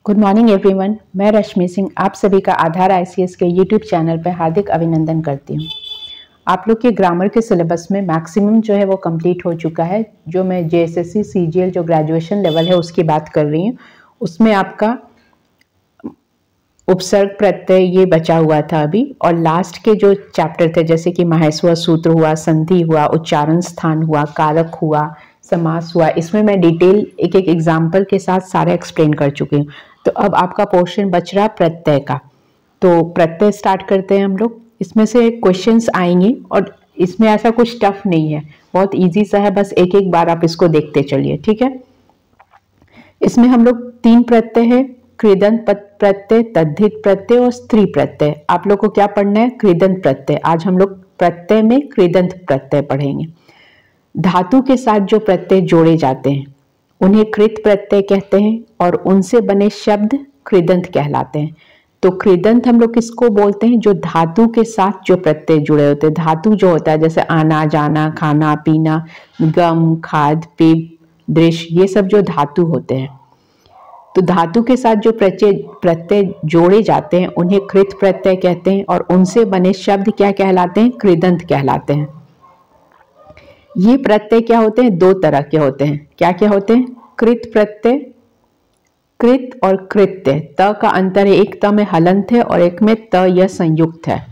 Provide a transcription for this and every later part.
Good morning everyone, मैं रश्मि सिंह आप सभी का आधार आईसीएस के यूट्यूब चैनल पर हार्दिक अभिनंदन करती हूँ। आप लोग के ग्रामर के सिलेबस में मैक्सिमम जो है वो कंप्लीट हो चुका है। जो मैं जेएसएससी सीजीएल जो ग्रेजुएशन लेवल है उसकी बात कर रही हूँ, उसमें आपका उपसर्ग प्रत्यय ये बचा हुआ था अभी, और लास्ट के जो चैप्टर थे जैसे कि माहेश्वर सूत्र हुआ, संधि हुआ, उच्चारण स्थान हुआ, कारक हुआ, समास हुआ, इसमें मैं डिटेल एक एक एग्जाम्पल के साथ सारा एक्सप्लेन कर चुकी हूँ। तो अब आपका पोर्शन बच रहा प्रत्यय का। तो प्रत्यय स्टार्ट करते हैं हम लोग। इसमें से क्वेश्चंस आएंगे और इसमें ऐसा कुछ टफ नहीं है, बहुत इजी सा है, बस एक एक बार आप इसको देखते चलिए, ठीक है। इसमें हम लोग 3 प्रत्यय है, कृदंत प्रत्यय, तद्धित प्रत्यय और स्त्री प्रत्यय। आप लोग को क्या पढ़ना है? कृदंत प्रत्यय। आज हम लोग प्रत्यय में कृदंत प्रत्यय पढ़ेंगे। धातु के साथ जो प्रत्यय जोड़े जाते हैं उन्हें कृत प्रत्यय कहते हैं और उनसे बने शब्द कृदंत कहलाते हैं। तो कृदंत हम लोग किसको बोलते हैं? जो धातु के साथ जो प्रत्यय जुड़े होते हैं। धातु जो होता है जैसे आना जाना, खाना पीना, गम, खाद, पीप, दृश्य, ये सब जो धातु होते हैं। तो धातु के साथ जो प्रत्यय जोड़े जाते हैं उन्हें कृत प्रत्यय कहते हैं और उनसे बने शब्द क्या कहलाते हैं? कृदंत कहलाते हैं। ये प्रत्यय क्या होते हैं? 2 तरह के होते हैं। क्या क्या होते हैं? कृत प्रत्यय, कृत और कृत्य। त का अंतर है, एक त में हलंत है और एक में त यह संयुक्त है।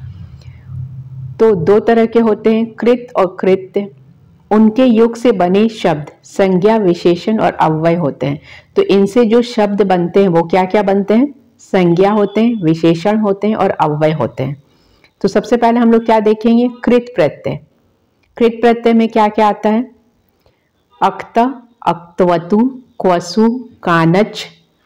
तो 2 तरह के होते हैं, कृत और कृत्य। उनके योग से बने शब्द संज्ञा, विशेषण और अव्यय होते हैं। तो इनसे जो शब्द बनते हैं वो क्या क्या बनते हैं? संज्ञा होते हैं, विशेषण होते हैं और अव्यय होते हैं। तो सबसे पहले हम लोग क्या देखेंगे? कृत प्रत्यय। कृत प्रत्यय में क्या क्या आता है? अक्त, अक्तवतु, क्वसु, कानच।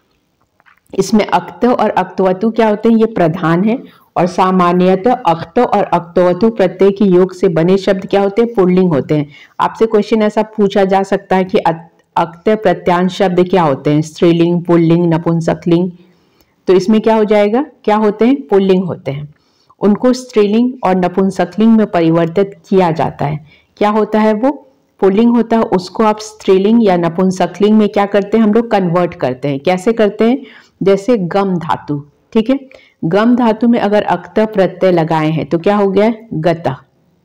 इसमें अक्त और अक्तवतु क्या होते हैं? ये प्रधान है और सामान्यतः अक्त और अक्तवतु प्रत्यय के योग से बने शब्द क्या होते हैं? पुल्लिंग होते हैं। आपसे क्वेश्चन ऐसा पूछा जा सकता है कि अक्त प्रत्यांश शब्द क्या होते हैं? स्त्रीलिंग, पुल्लिंग, नपुंसकलिंग। तो इसमें क्या हो जाएगा? क्या होते हैं? पुल्लिंग होते हैं। उनको स्त्रीलिंग और नपुंसकलिंग में परिवर्तित किया जाता है। क्या होता है वो? पुल्लिंग होता है, उसको आप स्त्रीलिंग या नपुंसकलिंग में क्या करते हैं? हम लोग कन्वर्ट करते हैं। कैसे करते हैं? जैसे गम धातु, ठीक है। गम धातु में अगर अक्त प्रत्यय लगाए हैं तो क्या हो गया? गता।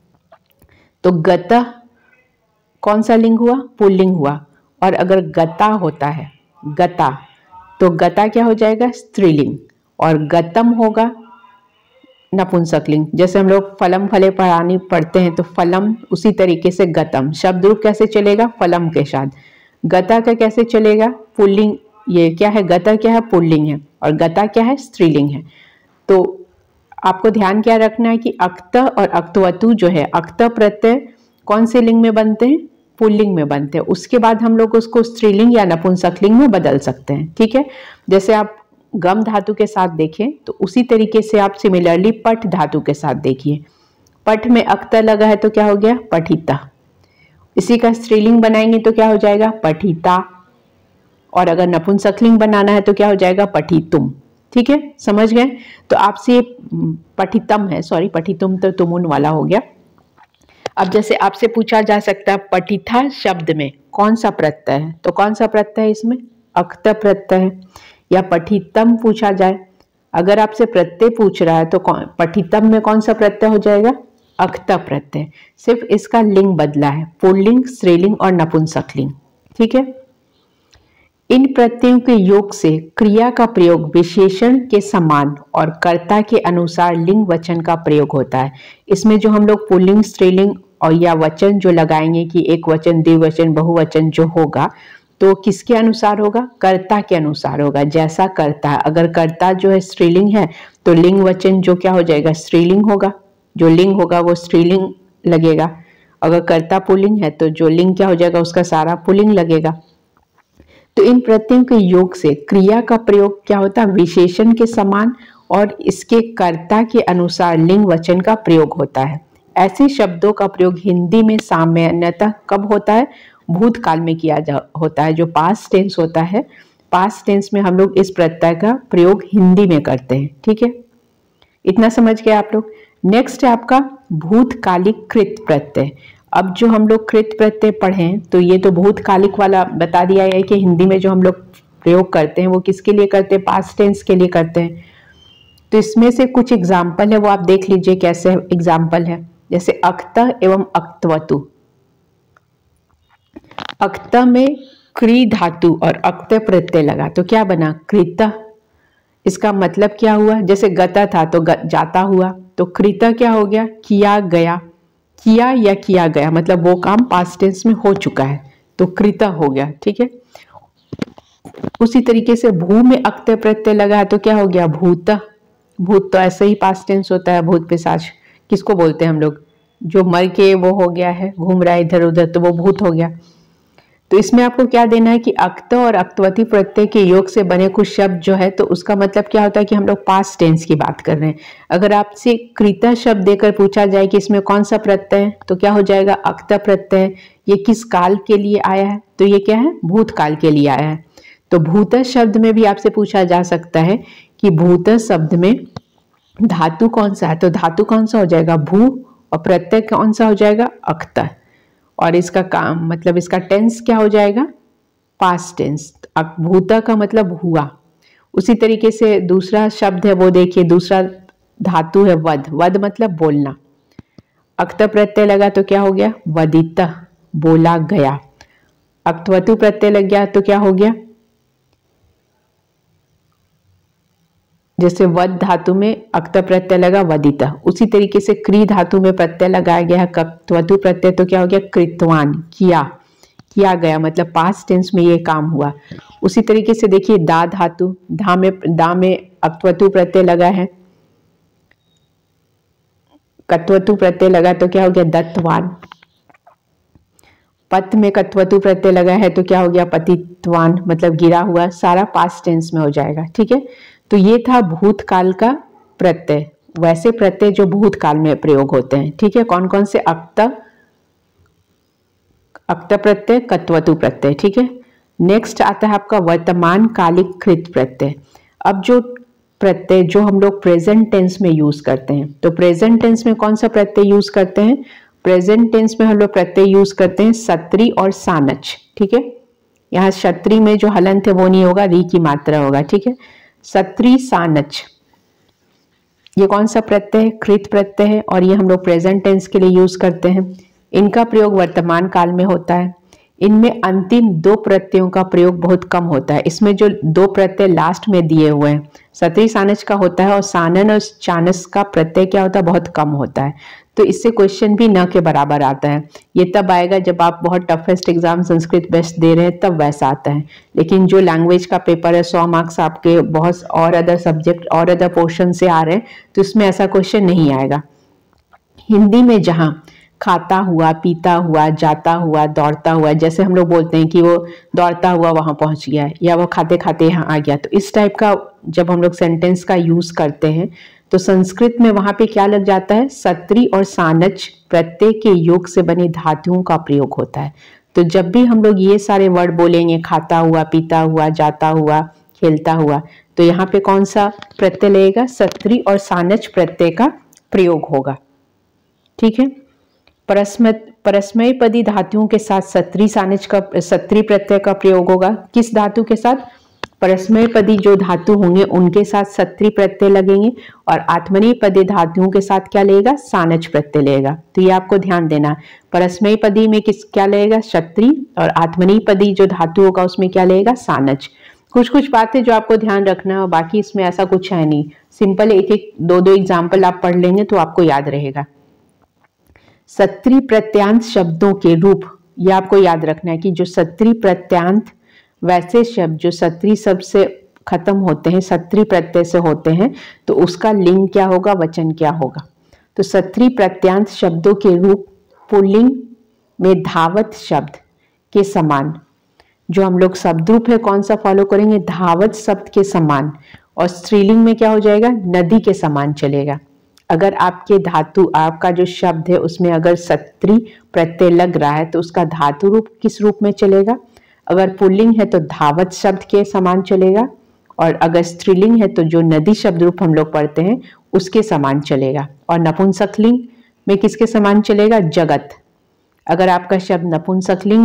तो गता कौन सा लिंग हुआ? पुल्लिंग हुआ। और अगर गता होता है, गता, तो गता क्या हो जाएगा? स्त्रीलिंग। और गतम होगा नपुंसकलिंग। जैसे हम लोग फलम फले पढ़ानी पढ़ते हैं तो फलम, उसी तरीके से गतम। शब्द रूप कैसे चलेगा? फलम के साथ। गता का कैसे चलेगा? पुल्लिंग। ये क्या है? गता क्या है? पुल्लिंग है और गता क्या है? स्त्रीलिंग है। तो आपको ध्यान क्या रखना है कि अक्त और अक्तवतु जो है, अक्त प्रत्यय कौन से लिंग में बनते हैं? पुल्लिंग में बनते हैं। उसके बाद हम लोग उसको स्त्रीलिंग या नपुंसकलिंग में बदल सकते हैं, ठीक है। जैसे आप गम धातु के साथ देखें तो उसी तरीके से आप सिमिलरली पठ धातु के साथ देखिए। पठ में अक्त लगा है तो क्या हो गया? पठिता। इसी का स्त्रीलिंग बनाएंगे तो क्या हो जाएगा? पठिता। और अगर नपुंसकलिंग बनाना है तो क्या हो जाएगा? पठितुम। ठीक है, समझ गए। तो आपसे पठितम है, सॉरी पठितुम तो तुमुन वाला हो गया। अब जैसे आपसे पूछा जा सकता है पठिता शब्द में कौन सा प्रत्यय है, तो कौन सा प्रत्यय है इसमें? अक्त प्रत्यय है। या पठितम पूछा जाए, अगर आपसे प्रत्यय पूछ रहा है तो पठितम में कौन सा प्रत्यय हो जाएगा? अक्त प्रत्यय। सिर्फ इसका लिंग बदला है, पुल्लिंग, स्त्रीलिंग और नपुंसकलिंग, ठीक है। इन प्रत्ययों के योग से क्रिया का प्रयोग विशेषण के समान और कर्ता के अनुसार लिंग वचन का प्रयोग होता है। इसमें जो हम लोग पुल्लिंग, स्त्रीलिंग और या वचन जो लगाएंगे कि एक वचन, द्विवचन, बहुवचन जो होगा तो किसके अनुसार होगा? कर्ता के अनुसार होगा। जैसा कर्ता है, अगर कर्ता जो है स्त्रीलिंग है तो लिंग वचन जो क्या हो जाएगा? स्त्रीलिंग होगा। जो लिंग होगा वो स्त्रीलिंग लगेगा। अगर कर्ता पुल्लिंग है तो जो लिंग क्या हो जाएगा? उसका सारा पुल्लिंग लगेगा। तो इन प्रत्ययों के योग से क्रिया का प्रयोग क्या होता है? विशेषण के समान और इसके कर्ता के अनुसार लिंग वचन का प्रयोग होता है। ऐसे शब्दों का प्रयोग हिंदी में सामान्यतः कब होता है? भूतकाल में किया होता है। जो पास्ट टेंस होता है, पास्ट टेंस में हम लोग इस प्रत्यय का प्रयोग हिंदी में करते हैं, ठीक है। इतना समझ गए आप लोग। नेक्स्ट है आपका भूतकालिक कृत प्रत्यय। अब जो हम लोग कृत प्रत्यय पढ़ें तो ये तो भूतकालिक वाला बता दिया है कि हिंदी में जो हम लोग प्रयोग करते हैं वो किसके लिए करते हैं, पास्ट टेंस के लिए करते हैं। तो इसमें से कुछ एग्जाम्पल है वो आप देख लीजिए कैसे एग्जाम्पल है। जैसे अक्त एवं अक्तवतु, अक्त में क्री धातु और अक्त प्रत्यय लगा तो क्या बना, कृत। इसका मतलब क्या हुआ, जैसे गता था तो जाता हुआ, तो कृत क्या हो गया, किया गया। किया या किया गया मतलब वो काम पास्ट टेंस में हो चुका है तो कृत हो गया, ठीक है। उसी तरीके से भू में अक्त प्रत्यय लगा है तो क्या हो गया, भूत। भूत तो ऐसे ही पास्ट टेंस होता है, भूत पिशाच किसको बोलते हैं हम लोग, जो मर के वो हो गया है, घूम रहा है इधर उधर, तो वो भूत हो गया। तो इसमें आपको क्या देना है कि अक्त और अक्तवती प्रत्यय के योग से बने कुछ शब्द जो है तो उसका मतलब क्या होता है कि हम लोग पास्ट टेंस की बात कर रहे हैं। अगर आपसे कृत शब्द देकर पूछा जाए कि इसमें कौन सा प्रत्यय है तो क्या हो जाएगा, अक्त प्रत्यय। ये किस काल के लिए आया है, तो ये क्या है, भूतकाल के लिए आया है। तो भूत शब्द में भी आपसे पूछा जा सकता है कि भूत शब्द में धातु कौन सा है, तो धातु कौन सा हो जाएगा, भू, और प्रत्यय कौन सा हो जाएगा, अक्त। और इसका काम मतलब इसका टेंस क्या हो जाएगा, पास्ट टेंस। भूता का मतलब हुआ। उसी तरीके से दूसरा शब्द है वो देखिए, दूसरा धातु है वद। वद मतलब बोलना, अक्त प्रत्यय लगा तो क्या हो गया, वदित, बोला गया। अक्तवतु प्रत्यय लग गया तो क्या हो गया, जैसे वद धातु में अक्त प्रत्यय लगा वदित, उसी तरीके से क्री धातु में प्रत्यय लगाया गया है कत्वतु प्रत्यय तो क्या हो गया, कृतवान, किया, किया गया मतलब पास्ट टेंस में ये काम हुआ। उसी तरीके से देखिए दा धातु, दा में अक्तवतु प्रत्यय लगा है, कत्वतु प्रत्यय लगा तो क्या हो गया, दत्तवान। पत में कत्वतु प्रत्यय लगा है तो क्या हो गया, पतित्वान मतलब गिरा हुआ। सारा पास्ट टेंस में हो जाएगा, ठीक है। तो ये था भूतकाल का प्रत्यय, वैसे प्रत्यय जो भूतकाल में प्रयोग होते हैं, ठीक है। कौन कौन से, अक्त प्रत्यय, कत्वतु प्रत्यय, ठीक है। नेक्स्ट आता है आपका वर्तमान कालिक कृत प्रत्यय। अब जो प्रत्यय जो हम लोग प्रेजेंट टेंस में यूज करते हैं, तो प्रेजेंट टेंस में कौन सा प्रत्यय यूज करते हैं, प्रेजेंट टेंस में हम लोग प्रत्यय यूज करते हैं सत्री और सानच, ठीक है। यहाँ क्षत्री में जो हलंत है वो नहीं होगा, री की मात्रा होगा, ठीक है। सत्री सानच, ये कौन सा प्रत्यय है, कृत प्रत्यय है, और ये हम लोग प्रेजेंट टेंस के लिए यूज करते हैं। इनका प्रयोग वर्तमान काल में होता है। इनमें अंतिम दो प्रत्ययों का प्रयोग बहुत कम होता है। इसमें जो दो प्रत्यय लास्ट में दिए हुए हैं, सत्री सानच का होता है और सानन और चानस का प्रत्यय क्या होता है, बहुत कम होता है। तो इससे क्वेश्चन भी न के बराबर आता है। ये तब आएगा जब आप बहुत टफेस्ट एग्जाम संस्कृत बेस्ट दे रहे हैं, तब वैसा आता है। लेकिन जो लैंग्वेज का पेपर है 100 मार्क्स आपके बहुत और अदर सब्जेक्ट और अदर पोर्शन से आ रहे हैं, तो इसमें ऐसा क्वेश्चन नहीं आएगा। हिंदी में जहाँ खाता हुआ, पीता हुआ, जाता हुआ, दौड़ता हुआ, जैसे हम लोग बोलते हैं कि वो दौड़ता हुआ वहां पहुंच गया या वो खाते खाते यहाँ आ गया, तो इस टाइप का जब हम लोग सेंटेंस का यूज करते हैं तो संस्कृत में वहां पे क्या लग जाता है, सत्री और सानच प्रत्यय के योग से बने धातुओं का प्रयोग होता है। तो जब भी हम लोग ये सारे वर्ड बोलेंगे, खाता हुआ, पीता हुआ, जाता हुआ, खेलता हुआ, तो यहाँ पे कौन सा प्रत्यय लगेगा, सत्री और सानच प्रत्यय का प्रयोग होगा, ठीक है। परस्मय पदी धातुओं के साथ सत्री प्रत्यय का प्रयोग होगा। किस धातु के साथ, परस्मय पदी जो धातु होंगे उनके साथ सत्री प्रत्यय लगेंगे, और आत्मनेय पदी धातुओं के साथ क्या लगेगा, सानच प्रत्यय लगेगा। तो ये आपको ध्यान देना, परस्मय पदी में क्या लगेगा, सत्री, और आत्मनेय पदी जो धातु होगा उसमें क्या लगेगा, सानच। कुछ कुछ बातें जो आपको ध्यान रखना है, बाकी इसमें ऐसा कुछ है नहीं, सिंपल एक एक दो एग्जाम्पल आप पढ़ लेंगे तो आपको याद रहेगा। सत्री प्रत्यांत शब्दों के रूप, ये आपको याद रखना है कि जो सत्री प्रत्यांत वैसे शब्द जो सत्री शब्द से खत्म होते हैं, सत्री प्रत्यय से होते हैं, तो उसका लिंग क्या होगा, वचन क्या होगा। तो सत्री प्रत्यांत शब्दों के रूप पुल्लिंग में धावत शब्द के समान, जो हम लोग शब्द रूप है कौन सा फॉलो करेंगे, धावत शब्द के समान, और स्त्रीलिंग में क्या हो जाएगा, नदी के समान चलेगा। अगर आपके धातु, आपका जो शब्द है उसमें अगर सत्री प्रत्यय लग रहा है तो उसका धातु रूप किस रूप में चलेगा, अगर पुल्लिंग है तो धावत शब्द के समान चलेगा, और अगर स्त्रीलिंग है तो जो नदी शब्द रूप हम लोग पढ़ते हैं उसके समान चलेगा। और नपुंसकलिंग में किसके समान चलेगा, जगत। अगर आपका शब्द नपुंसकलिंग में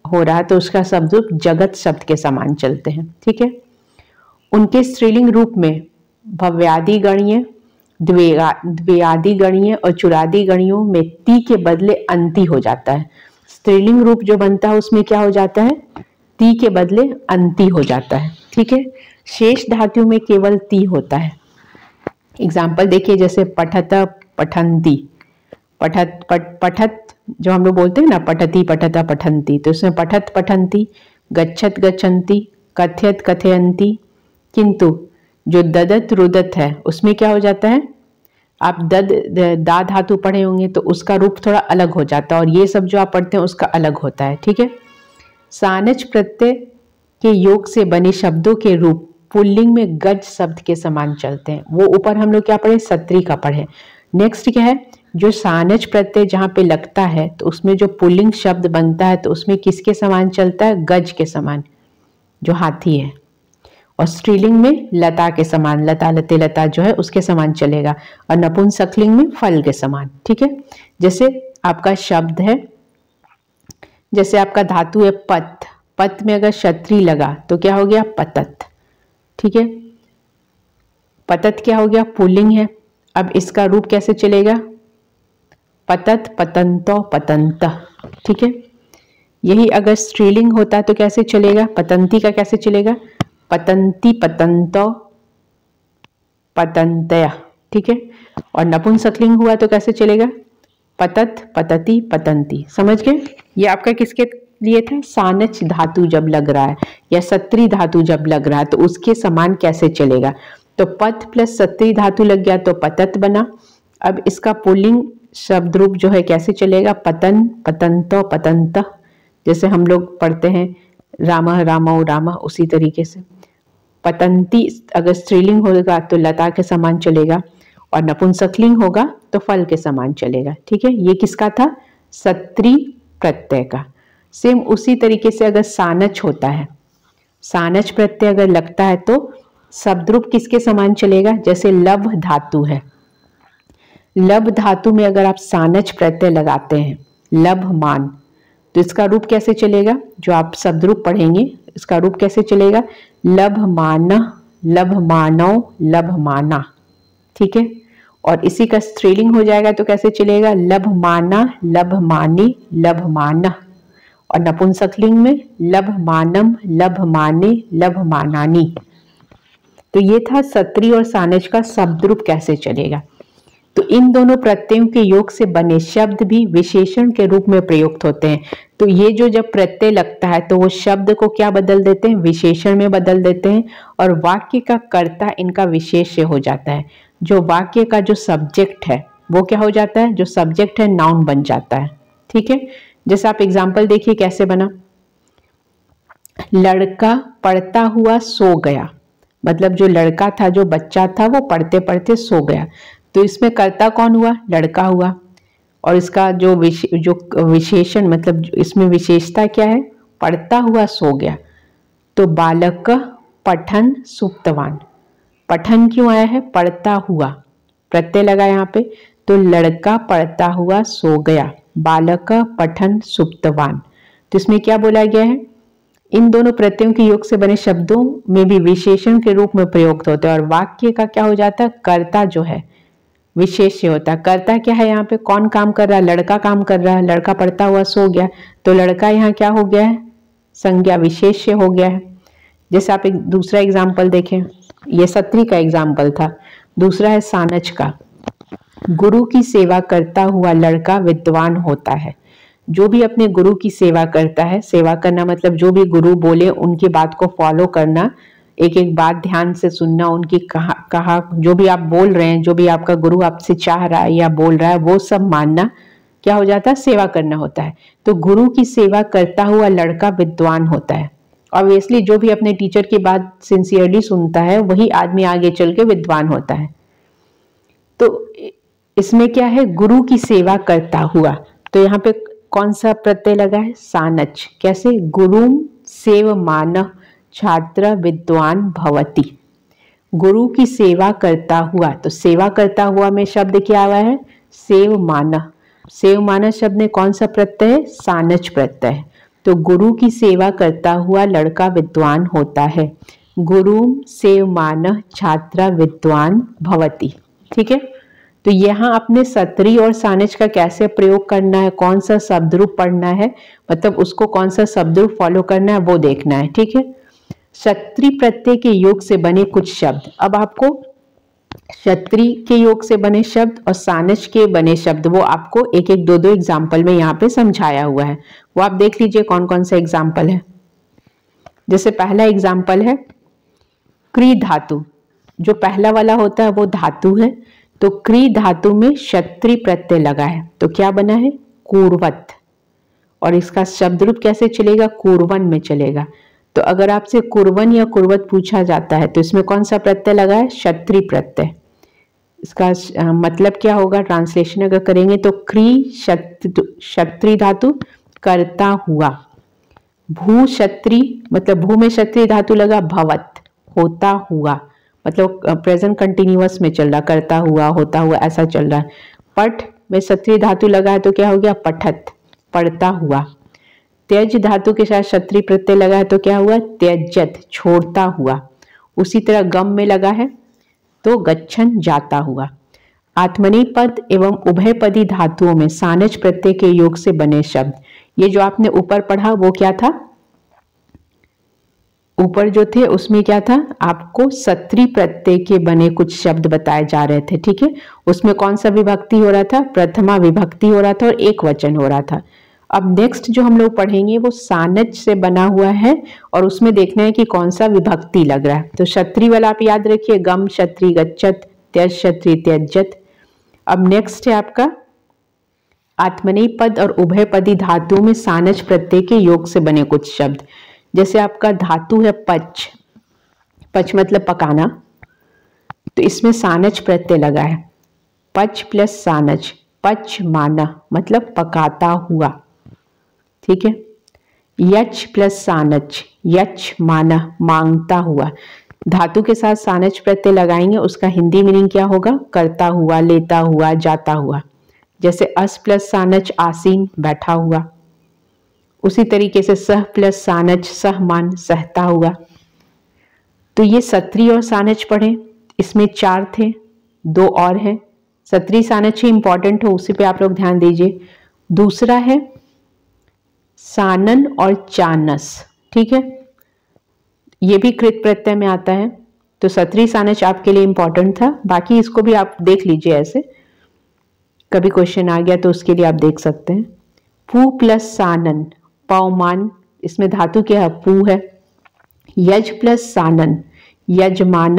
हो रहा है तो उसका शब्द रूप जगत शब्द के समान चलते हैं। ठीक है। उनके स्त्रीलिंग रूप में भव्यादि गणीय, द्व्यादि गणीय और चुरादि गणियों में ती के बदले अंति हो जाता है। स्त्रीलिंग रूप जो बनता है उसमें क्या हो जाता है, ती के बदले अंति हो जाता है। ठीक है। शेष धातु में केवल ती होता है। एग्जाम्पल देखिए, जैसे पठत पठंती, पठत जो हम लोग बोलते हैं ना, पठती पठता पठंती, तो इसमें पठत पठंती, गच्छत गच्छन्ति, कथयत कथयन्ति। किंतु जो ददत रुदत है उसमें क्या हो जाता है, आप दा धातु पढ़े होंगे तो उसका रूप थोड़ा अलग हो जाता है और ये सब जो आप पढ़ते हैं उसका अलग होता है। ठीक है। सानच प्रत्यय के योग से बने शब्दों के रूप पुल्लिंग में गज शब्द के समान चलते हैं। वो ऊपर हम लोग क्या पढ़े, सत्री का पढ़े। नेक्स्ट क्या है, जो सानच प्रत्यय जहाँ पे लगता है तो उसमें जो पुल्लिंग शब्द बनता है तो उसमें किसके समान चलता है, गज के समान, जो हाथी है। और स्त्रीलिंग में लता के समान, लता लते लता जो है उसके समान चलेगा। और नपुंसकलिंग में फल के समान। ठीक है। जैसे आपका शब्द है, जैसे आपका धातु है पत, पत में अगर क्षत्री लगा तो क्या हो गया, पतत। ठीक है। पतत क्या हो गया, पुल्लिंग है। अब इसका रूप कैसे चलेगा, पतत पतंतो पतंत। ठीक है। यही अगर स्त्रीलिंग होता तो कैसे चलेगा, पतंती का कैसे चलेगा, पतंती पतंतो पतंतया। ठीक है। और नपुंसकलिंग हुआ तो कैसे चलेगा, पतत पतती पतंती। समझ गए। ये आपका किसके लिए था, सानच धातु जब लग रहा है या सत्री धातु जब लग रहा है तो उसके समान कैसे चलेगा। तो पत प्लस सत्री धातु लग गया तो पतत बना। अब इसका पुल्लिंग शब्द रूप जो है कैसे चलेगा, पतन पतंतो पतंत। जैसे हम लोग पढ़ते हैं रामः रामौ रामः, उसी तरीके से पतंती अगर स्त्रीलिंग होगा तो लता के समान चलेगा और नपुंसकलिंग होगा तो फल के समान चलेगा। ठीक है। ये किसका था, सत्री प्रत्यय का। सेम उसी तरीके से अगर सानच होता है, सानच प्रत्यय अगर लगता है तो शब्द रूप किसके समान चलेगा, जैसे लभ धातु है, लभ धातु में अगर आप सानच प्रत्यय लगाते हैं, लभमान, तो इसका रूप कैसे चलेगा, जो आप शब्द रूप पढ़ेंगे इसका रूप कैसे चलेगा, लभमान, लभमानौ, लभमाना। ठीक है। और इसी का स्त्रीलिंग हो जाएगा तो कैसे चलेगा, लभमाना, लभमानी, लभमाना। और नपुंसकलिंग में लभमानम, लभमाने, लभमानानी। तो ये था सत्री और सानच का शब्द रूप कैसे चलेगा। तो इन दोनों प्रत्ययों के योग से बने शब्द भी विशेषण के रूप में प्रयुक्त होते हैं। तो ये जो जब प्रत्यय लगता है तो वो शब्द को क्या बदल देते हैं, विशेषण में बदल देते हैं और वाक्य का कर्ता इनका विशेष्य हो जाता है। जो वाक्य का जो सब्जेक्ट है वो क्या हो जाता है, जो सब्जेक्ट है नाउन बन जाता है। ठीक है। जैसे आप एग्जाम्पल देखिए कैसे बना, लड़का पढ़ता हुआ सो गया, मतलब जो लड़का था, जो बच्चा था वो पढ़ते पढ़ते सो गया, तो इसमें कर्ता कौन हुआ, लड़का हुआ। और इसका जो विशेषण मतलब इसमें विशेषता क्या है, पढ़ता हुआ सो गया। तो बालक पठन सुप्तवान, पठन क्यों आया है, पढ़ता हुआ, प्रत्यय लगा यहाँ पे, तो लड़का पढ़ता हुआ सो गया, बालक पठन सुप्तवान। तो इसमें क्या बोला गया है, इन दोनों प्रत्ययों के योग से बने शब्दों में भी विशेषण के रूप में प्रयुक्त होते हैं और वाक्य का क्या हो जाता है, कर्ता जो है विशेष्य होता है। कर्ता क्या है, यहाँ पे कौन काम कर रहा है, लड़का काम कर रहा है, लड़का पढ़ता हुआ सो गया, तो लड़का यहाँ क्या हो गया है, संज्ञा विशेष्य हो गया है। जैसे आप एक दूसरा एग्जाम्पल देखें, ये सत्री का एग्जाम्पल था, दूसरा है सानच का, गुरु की सेवा करता हुआ लड़का विद्वान होता है। जो भी अपने गुरु की सेवा करता है, सेवा करना मतलब जो भी गुरु बोले उनकी बात को फॉलो करना, एक एक बात ध्यान से सुनना, उनकी कहा जो भी आप बोल रहे हैं, जो भी आपका गुरु आपसे चाह रहा है या बोल रहा है वो सब मानना, क्या हो जाता है, सेवा करना होता है। तो गुरु की सेवा करता हुआ लड़का विद्वान होता है। ऑब्वियसली जो भी अपने टीचर की बात सिंसियरली सुनता है वही आदमी आगे चल के विद्वान होता है। तो इसमें क्या है, गुरु की सेवा करता हुआ, तो यहाँ पे कौन सा प्रत्यय लगा है, सानच। कैसे, गुरुम सेवमान छात्र विद्वान भवति, गुरु की सेवा करता हुआ, तो सेवा करता हुआ में शब्द क्या आया है, सेवमान। सेवमान शब्द में कौन सा प्रत्यय है, सानच प्रत्यय है। तो गुरु की सेवा करता हुआ लड़का विद्वान होता है। गुरुम सेवमानः छात्रा विद्वान भवति। ठीक है, तो यहाँ अपने सत्री और सानच का कैसे प्रयोग करना है, कौन सा शब्द रूप पढ़ना है, मतलब उसको कौन सा शब्द रूप फॉलो करना है वो देखना है। ठीक है, क्षत्रि प्रत्यय के योग से बने कुछ शब्द। अब आपको क्षत्रि के योग से बने शब्द और सानच के बने शब्द वो आपको एक एक दो दो एग्जाम्पल में यहाँ पे समझाया हुआ है, वो आप देख लीजिए कौन कौन सा एग्जाम्पल है। जैसे पहला एग्जाम्पल है क्री धातु, जो पहला वाला होता है वो धातु है, तो क्री धातु में क्षत्रि प्रत्यय लगा है तो क्या बना है कूर्वत, और इसका शब्द रूप कैसे चलेगा कुर्वन में चलेगा। तो अगर आपसे कुर्वन या कुर्वत पूछा जाता है तो इसमें कौन सा प्रत्यय लगा है क्षत्रि प्रत्यय। इसका मतलब क्या होगा, ट्रांसलेशन अगर करेंगे तो क्री क्षत्रि धातु करता हुआ, भू क्षत्रि मतलब भू में क्षत्रि धातु लगा, भवत होता हुआ मतलब प्रेजेंट कंटिन्यूअस में चल रहा, करता हुआ होता हुआ ऐसा चल रहा है। पठ में क्षत्रि धातु लगा है तो क्या हो गया पठत पढ़ता हुआ। त्यज धातु के साथ क्षत्रि प्रत्यय लगा है तो क्या हुआ त्यजत छोड़ता हुआ। उसी तरह गम में लगा है तो गच्छन जाता हुआ। आत्मनेय पद एवं उभयपदी धातुओं में सानच प्रत्यय के योग से बने शब्द, ये जो आपने ऊपर पढ़ा वो क्या था, ऊपर जो थे उसमें क्या था आपको सत्री प्रत्यय के बने कुछ शब्द बताए जा रहे थे। ठीक है, उसमें कौन सा विभक्ति हो रहा था, प्रथमा विभक्ति हो रहा था और एक वचन हो रहा था। अब नेक्स्ट जो हम लोग पढ़ेंगे वो सानच से बना हुआ है और उसमें देखना है कि कौन सा विभक्ति लग रहा है। तो क्षत्रि वाला आप याद रखिए गम क्षत्रि गच्छत, त्यज क्षत्रि त्यजत। अब नेक्स्ट है आपका आत्मनेय पद और उभयपदी धातुओं में सानच प्रत्यय के योग से बने कुछ शब्द। जैसे आपका धातु है पच, पच मतलब पकाना, तो इसमें सानच प्रत्यय लगा है, पच प्लस सानच, पच माना मतलब पकाता हुआ। ठीक है, यच प्लस सानच, यच माना मांगता हुआ। धातु के साथ सानच प्रत्यय लगाएंगे उसका हिंदी मीनिंग क्या होगा, करता हुआ, लेता हुआ, जाता हुआ। जैसे अस प्लस सानच आसीन बैठा हुआ। उसी तरीके से सह प्लस सानच सहमान सहता हुआ। तो ये सत्री और सानच पढ़े, इसमें 4 थे, 2 और हैं। सत्री सानच ही इंपॉर्टेंट हो, उसी पे आप लोग ध्यान दीजिए। दूसरा है सानन और चानस। ठीक है, ये भी कृत प्रत्यय में आता है, तो सत्री सानच आपके लिए इंपॉर्टेंट था। बाकी इसको भी आप देख लीजिए, ऐसे कभी क्वेश्चन आ गया तो उसके लिए आप देख सकते हैं। पू प्लस सानन पवमान, इसमें धातु क्या है पू है। यज प्लस सानन यजमान,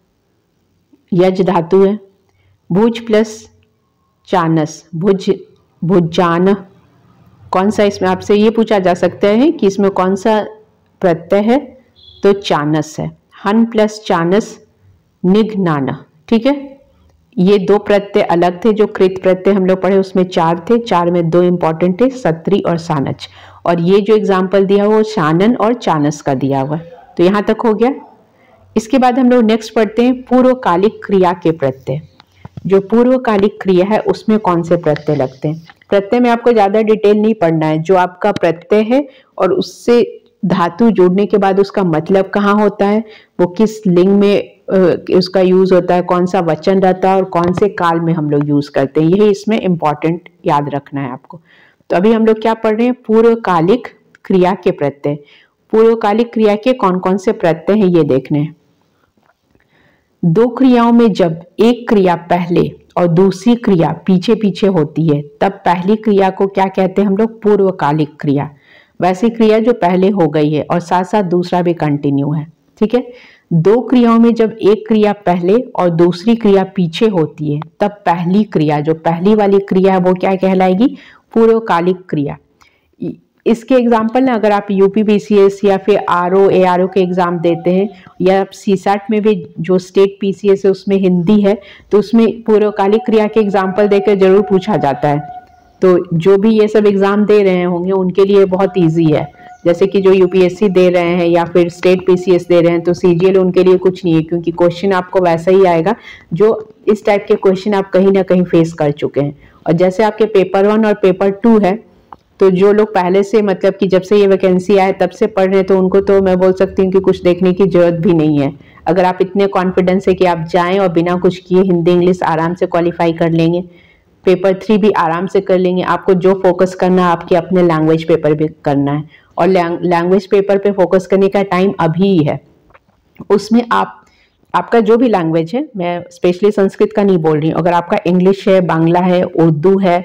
यज धातु है। भुज प्लस चानस भुज भुजान। कौन सा इसमें आपसे ये पूछा जा सकता है कि इसमें कौन सा प्रत्यय है, तो चानस है। हन प्लस चानस निघनाना। ठीक है, ये 2 प्रत्यय अलग थे, जो कृत प्रत्यय हम लोग पढ़े उसमें 4 थे, 4 में 2 इंपॉर्टेंट थे, सत्री और सानच। और ये जो एग्जाम्पल दिया हुआ वो शानन और चानस का दिया हुआ। तो यहाँ तक हो गया। इसके बाद हम लोग नेक्स्ट पढ़ते हैं पूर्वकालिक क्रिया के प्रत्यय। जो पूर्वकालिक क्रिया है उसमें कौन से प्रत्यय लगते हैं। प्रत्यय में आपको ज्यादा डिटेल नहीं पढ़ना है, जो आपका प्रत्यय है और उससे धातु जोड़ने के बाद उसका मतलब कहाँ होता है, वो किस लिंग में उसका यूज होता है, कौन सा वचन रहता है और कौन से काल में हम लोग यूज करते हैं, यही इसमें इंपॉर्टेंट याद रखना है आपको। तो अभी हम लोग क्या पढ़ रहे हैं, पूर्वकालिक क्रिया के प्रत्यय। पूर्वकालिक क्रिया के कौन कौन से प्रत्यय हैं ये देखने हैं। 2 क्रियाओं में जब एक क्रिया पहले और दूसरी क्रिया पीछे पीछे होती है तब पहली क्रिया को क्या कहते हैं हम लोग, पूर्वकालिक क्रिया। वैसी क्रिया जो पहले हो गई है और साथ साथ दूसरा भी कंटिन्यू है। ठीक है, 2 क्रियाओं में जब एक क्रिया पहले और दूसरी क्रिया पीछे होती है तब पहली क्रिया, जो पहली वाली क्रिया है वो क्या कहलाएगी, पूर्वकालिक क्रिया। इसके एग्जाम्पल ना, अगर आप यूपीपीसीएस या फिर आरओ एआरओ के एग्जाम देते हैं या सीसैट में भी जो स्टेट पीसीएस है उसमें हिंदी है तो उसमें पूर्वकालिक क्रिया के एग्जाम्पल देकर जरूर पूछा जाता है। तो जो भी ये सब एग्जाम दे रहे होंगे उनके लिए बहुत ईजी है। जैसे कि जो यूपीएससी दे रहे हैं या फिर स्टेट पीसीएस दे रहे हैं तो सीजीएल उनके लिए कुछ नहीं है, क्योंकि क्वेश्चन आपको वैसा ही आएगा जो इस टाइप के क्वेश्चन आप कहीं ना कहीं फेस कर चुके हैं। और जैसे आपके पेपर 1 और पेपर 2 है तो जो लोग पहले से मतलब कि जब से ये वैकेंसी आए तब से पढ़ रहे हैं, तो उनको तो मैं बोल सकती हूँ कि कुछ देखने की जरूरत भी नहीं है। अगर आप इतने कॉन्फिडेंस है कि आप जाएं और बिना कुछ किए हिंदी इंग्लिश आराम से क्वालिफाई कर लेंगे, पेपर 3 भी आराम से कर लेंगे। आपको जो फोकस करना है आपके अपने लैंग्वेज पेपर पे करना है, और लैंग्वेज पेपर पे फोकस करने का टाइम अभी ही है। उसमें आपका जो भी लैंग्वेज है, मैं स्पेशली संस्कृत का नहीं बोल रही हूँ, अगर आपका इंग्लिश है, बांग्ला है, उर्दू है,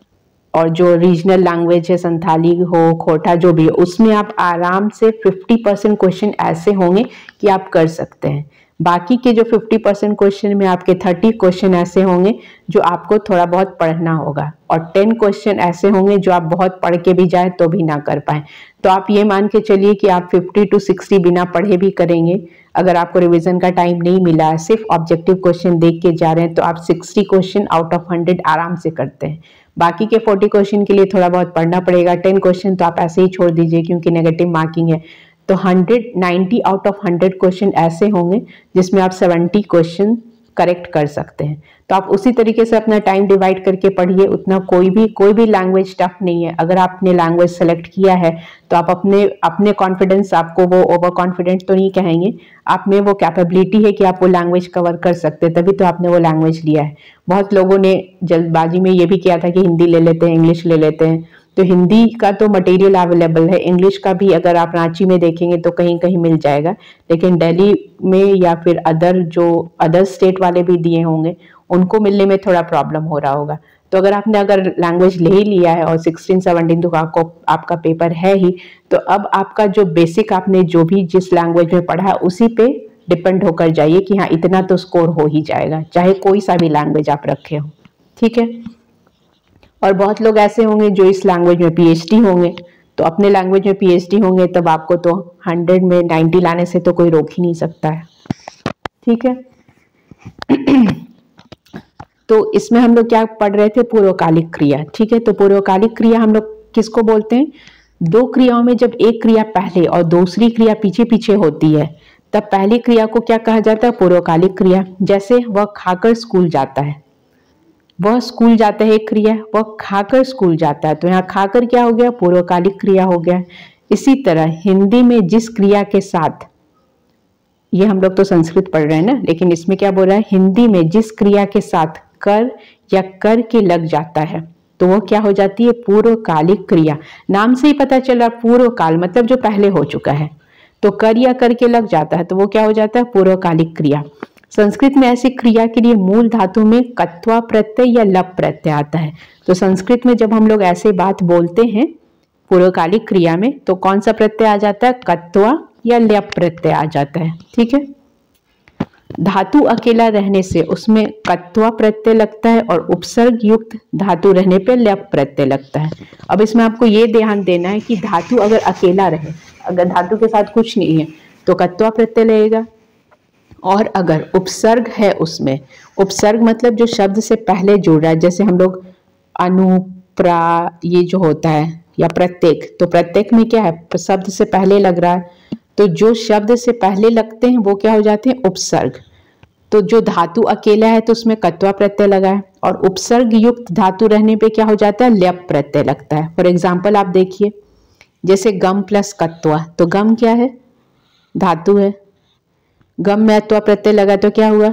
और जो रीजनल लैंग्वेज है संथाली हो, खोटा, जो भी हो, उसमें आप आराम से 50% क्वेश्चन ऐसे होंगे कि आप कर सकते हैं। बाकी के जो 50% क्वेश्चन में आपके 30 क्वेश्चन ऐसे होंगे जो आपको थोड़ा बहुत पढ़ना होगा, और 10 क्वेश्चन ऐसे होंगे जो आप बहुत पढ़ के भी जाए तो भी ना कर पाए। तो आप ये मान के चलिए कि आप 50 to 60 बिना पढ़े भी करेंगे। अगर आपको रिवीजन का टाइम नहीं मिला, सिर्फ ऑब्जेक्टिव क्वेश्चन देख के जा रहे हैं, तो आप 60 क्वेश्चन आउट ऑफ 100 आराम से करते हैं। बाकी के 40 क्वेश्चन के लिए थोड़ा बहुत पढ़ना पड़ेगा। 10 क्वेश्चन तो आप ऐसे ही छोड़ दीजिए क्योंकि नेगेटिव मार्किंग है। तो 90 आउट ऑफ 100 क्वेश्चन ऐसे होंगे जिसमें आप 70 क्वेश्चन करेक्ट कर सकते हैं। तो आप उसी तरीके से अपना टाइम डिवाइड करके पढ़िए। उतना कोई भी लैंग्वेज टफ नहीं है। अगर आपने लैंग्वेज सेलेक्ट किया है तो आप अपने कॉन्फिडेंस, आपको वो ओवर कॉन्फिडेंट तो नहीं कहेंगे, आप में वो कैपेबिलिटी है कि आप वो लैंग्वेज कवर कर सकते हैं, तभी तो आपने वो लैंग्वेज लिया है। बहुत लोगों ने जल्दबाजी में ये भी किया था कि हिंदी ले लेते हैं, इंग्लिश ले लेते हैं। तो हिंदी का तो मटेरियल अवेलेबल है, इंग्लिश का भी अगर आप रांची में देखेंगे तो कहीं कहीं मिल जाएगा, लेकिन दिल्ली में या फिर अदर स्टेट वाले भी दिए होंगे, उनको मिलने में थोड़ा प्रॉब्लम हो रहा होगा। तो अगर लैंग्वेज ले ही लिया है और 16-17 तो आपका पेपर है ही, तो अब आपका जो बेसिक आपने जो भी जिस लैंग्वेज में पढ़ा है उसी पे डिपेंड होकर जाइए कि हाँ इतना तो स्कोर हो ही जाएगा, चाहे कोई सा भी लैंग्वेज आप रखे हो। ठीक है। और बहुत लोग ऐसे होंगे जो इस लैंग्वेज में पीएचडी होंगे, तो अपने लैंग्वेज में पीएचडी होंगे, तब आपको तो 100 में 90 लाने से तो कोई रोक ही नहीं सकता है। ठीक है। तो इसमें हम लोग क्या पढ़ रहे थे, पूर्वकालिक क्रिया। ठीक है। तो पूर्वकालिक क्रिया हम लोग किसको बोलते हैं, दो क्रियाओं में जब एक क्रिया पहले और दूसरी क्रिया पीछे पीछे होती है तब पहली क्रिया को क्या कहा जाता है, पूर्वकालिक क्रिया। जैसे वह खाकर स्कूल जाता है, वह स्कूल जाता है एक क्रिया, वह खाकर स्कूल जाता है, तो यहाँ खाकर क्या हो गया, पूर्वकालिक क्रिया हो गया। इसी तरह हिंदी में जिस क्रिया के साथ, ये हम लोग तो संस्कृत पढ़ रहे हैं ना, लेकिन इसमें क्या बोल रहा है, हिंदी में जिस क्रिया के साथ कर या कर के लग जाता है तो वो क्या हो जाती है, पूर्वकालिक क्रिया। नाम से ही पता चला पूर्वकाल मतलब जो पहले हो चुका है, तो कर या कर के लग जाता है तो वो क्या हो जाता है, पूर्वकालिक क्रिया। संस्कृत में ऐसी क्रिया के लिए मूल धातु में कत्वा प्रत्यय या लप प्रत्यय आता है। तो संस्कृत में जब हम लोग ऐसे बात बोलते हैं पूर्वकालिक क्रिया में, तो कौन सा प्रत्यय आ जाता है, कत्वा या लप प्रत्यय आ जाता है। ठीक है। धातु अकेला रहने से उसमें कत्वा प्रत्यय लगता है और उपसर्ग युक्त धातु रहने पे लप प्रत्यय लगता है। अब इसमें आपको ये ध्यान देना है कि धातु अगर अकेला रहे, अगर धातु के साथ कुछ नहीं है तो कत्वा प्रत्यय लगेगा, और अगर उपसर्ग है उसमें, उपसर्ग मतलब जो शब्द से पहले जुड़ रहा है, जैसे हम लोग अनु, प्रा, ये जो होता है, या प्रत्येक, तो प्रत्येक में क्या है, शब्द से पहले लग रहा है, तो जो शब्द से पहले लगते हैं वो क्या हो जाते हैं, उपसर्ग। तो जो धातु अकेला है तो उसमें कत्वा प्रत्यय लगा है, और उपसर्ग युक्त धातु रहने पे क्या हो जाता है, लप प्रत्यय लगता है। फॉर एग्जाम्पल आप देखिए, जैसे गम प्लस कत्वा, तो गम क्या है, धातु है, गम में अत्वा प्रत्यय लगा तो क्या हुआ,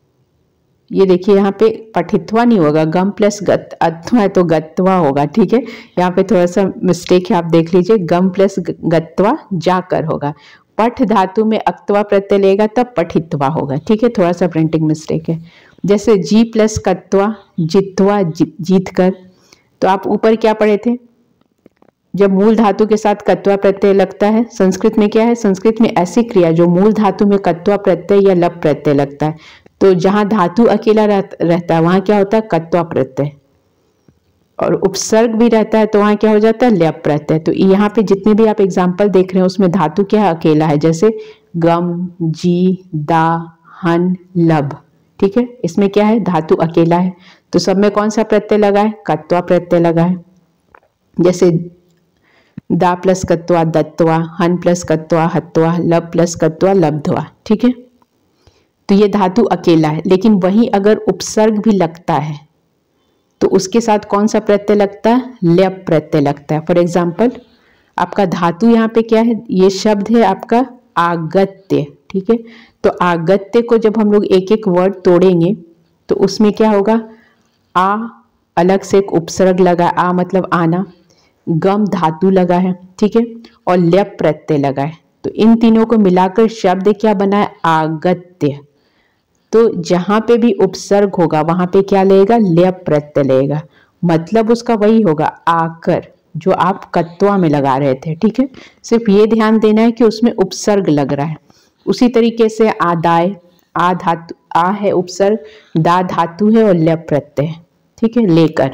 ये देखिए यहाँ पे पठित्वा नहीं होगा, गम प्लस अत्वा है तो गत्वा होगा। ठीक है। यहाँ पे थोड़ा सा मिस्टेक है, आप देख लीजिए, गम प्लस गत्वा जाकर होगा। पठ धातु में अक्तवा प्रत्यय लेगा तब पठित्वा होगा। ठीक है। थोड़ा सा प्रिंटिंग मिस्टेक है। जैसे जी प्लस कत्वा, जित्वा, जीत कर, तो आप ऊपर क्या पढ़े थे, जब मूल धातु के साथ कत्वा प्रत्यय लगता है, संस्कृत में क्या है, संस्कृत में ऐसी क्रिया जो मूल धातु में कत्वा प्रत्यय या लप प्रत्यय लगता है, तो जहां धातु अकेला रहता है वहां क्या होता है, कत्वा प्रत्यय, और उपसर्ग भी रहता है तो वहां क्या हो जाता है, लप प्रत्यय। तो यहाँ पे जितने भी आप एग्जाम्पल देख रहे हैं उसमें धातु क्या है, अकेला है, जैसे गम, जी, दा, हन, लब। ठीक है। इसमें क्या है, धातु अकेला है, तो सब में कौन सा प्रत्यय लगा है, कत्वा प्रत्यय लगा है। जैसे दा प्लस कत्वा दत्वा, हन प्लस कत्वा हत्वा, लब प्लस कत्वा लब्धवा। ठीक है। तो ये धातु अकेला है, लेकिन वहीं अगर उपसर्ग भी लगता है तो उसके साथ कौन सा प्रत्यय लगता है? ल्यप प्रत्यय लगता है। फॉर एग्जाम्पल आपका धातु यहाँ पे क्या है? ये शब्द है आपका आगत्य, ठीक है। तो आगत्य को जब हम लोग एक एक वर्ड तोड़ेंगे तो उसमें क्या होगा? आ अलग से एक उपसर्ग लगा, आ मतलब आना, गम धातु लगा है, ठीक है, और ल्यप प्रत्यय लगा है। तो इन तीनों को मिलाकर शब्द क्या बना है? आगत्य। तो जहां पे भी उपसर्ग होगा वहां पे क्या लेगा? ल्यप प्रत्यय लेगा। मतलब उसका वही होगा आकर, जो आप कत्वा में लगा रहे थे, ठीक है। सिर्फ ये ध्यान देना है कि उसमें उपसर्ग लग रहा है। उसी तरीके से आदाय, आ धातु, आ है उपसर्ग, दा धातु है और ल्यप प्रत्यय है, ठीक है, लेकर।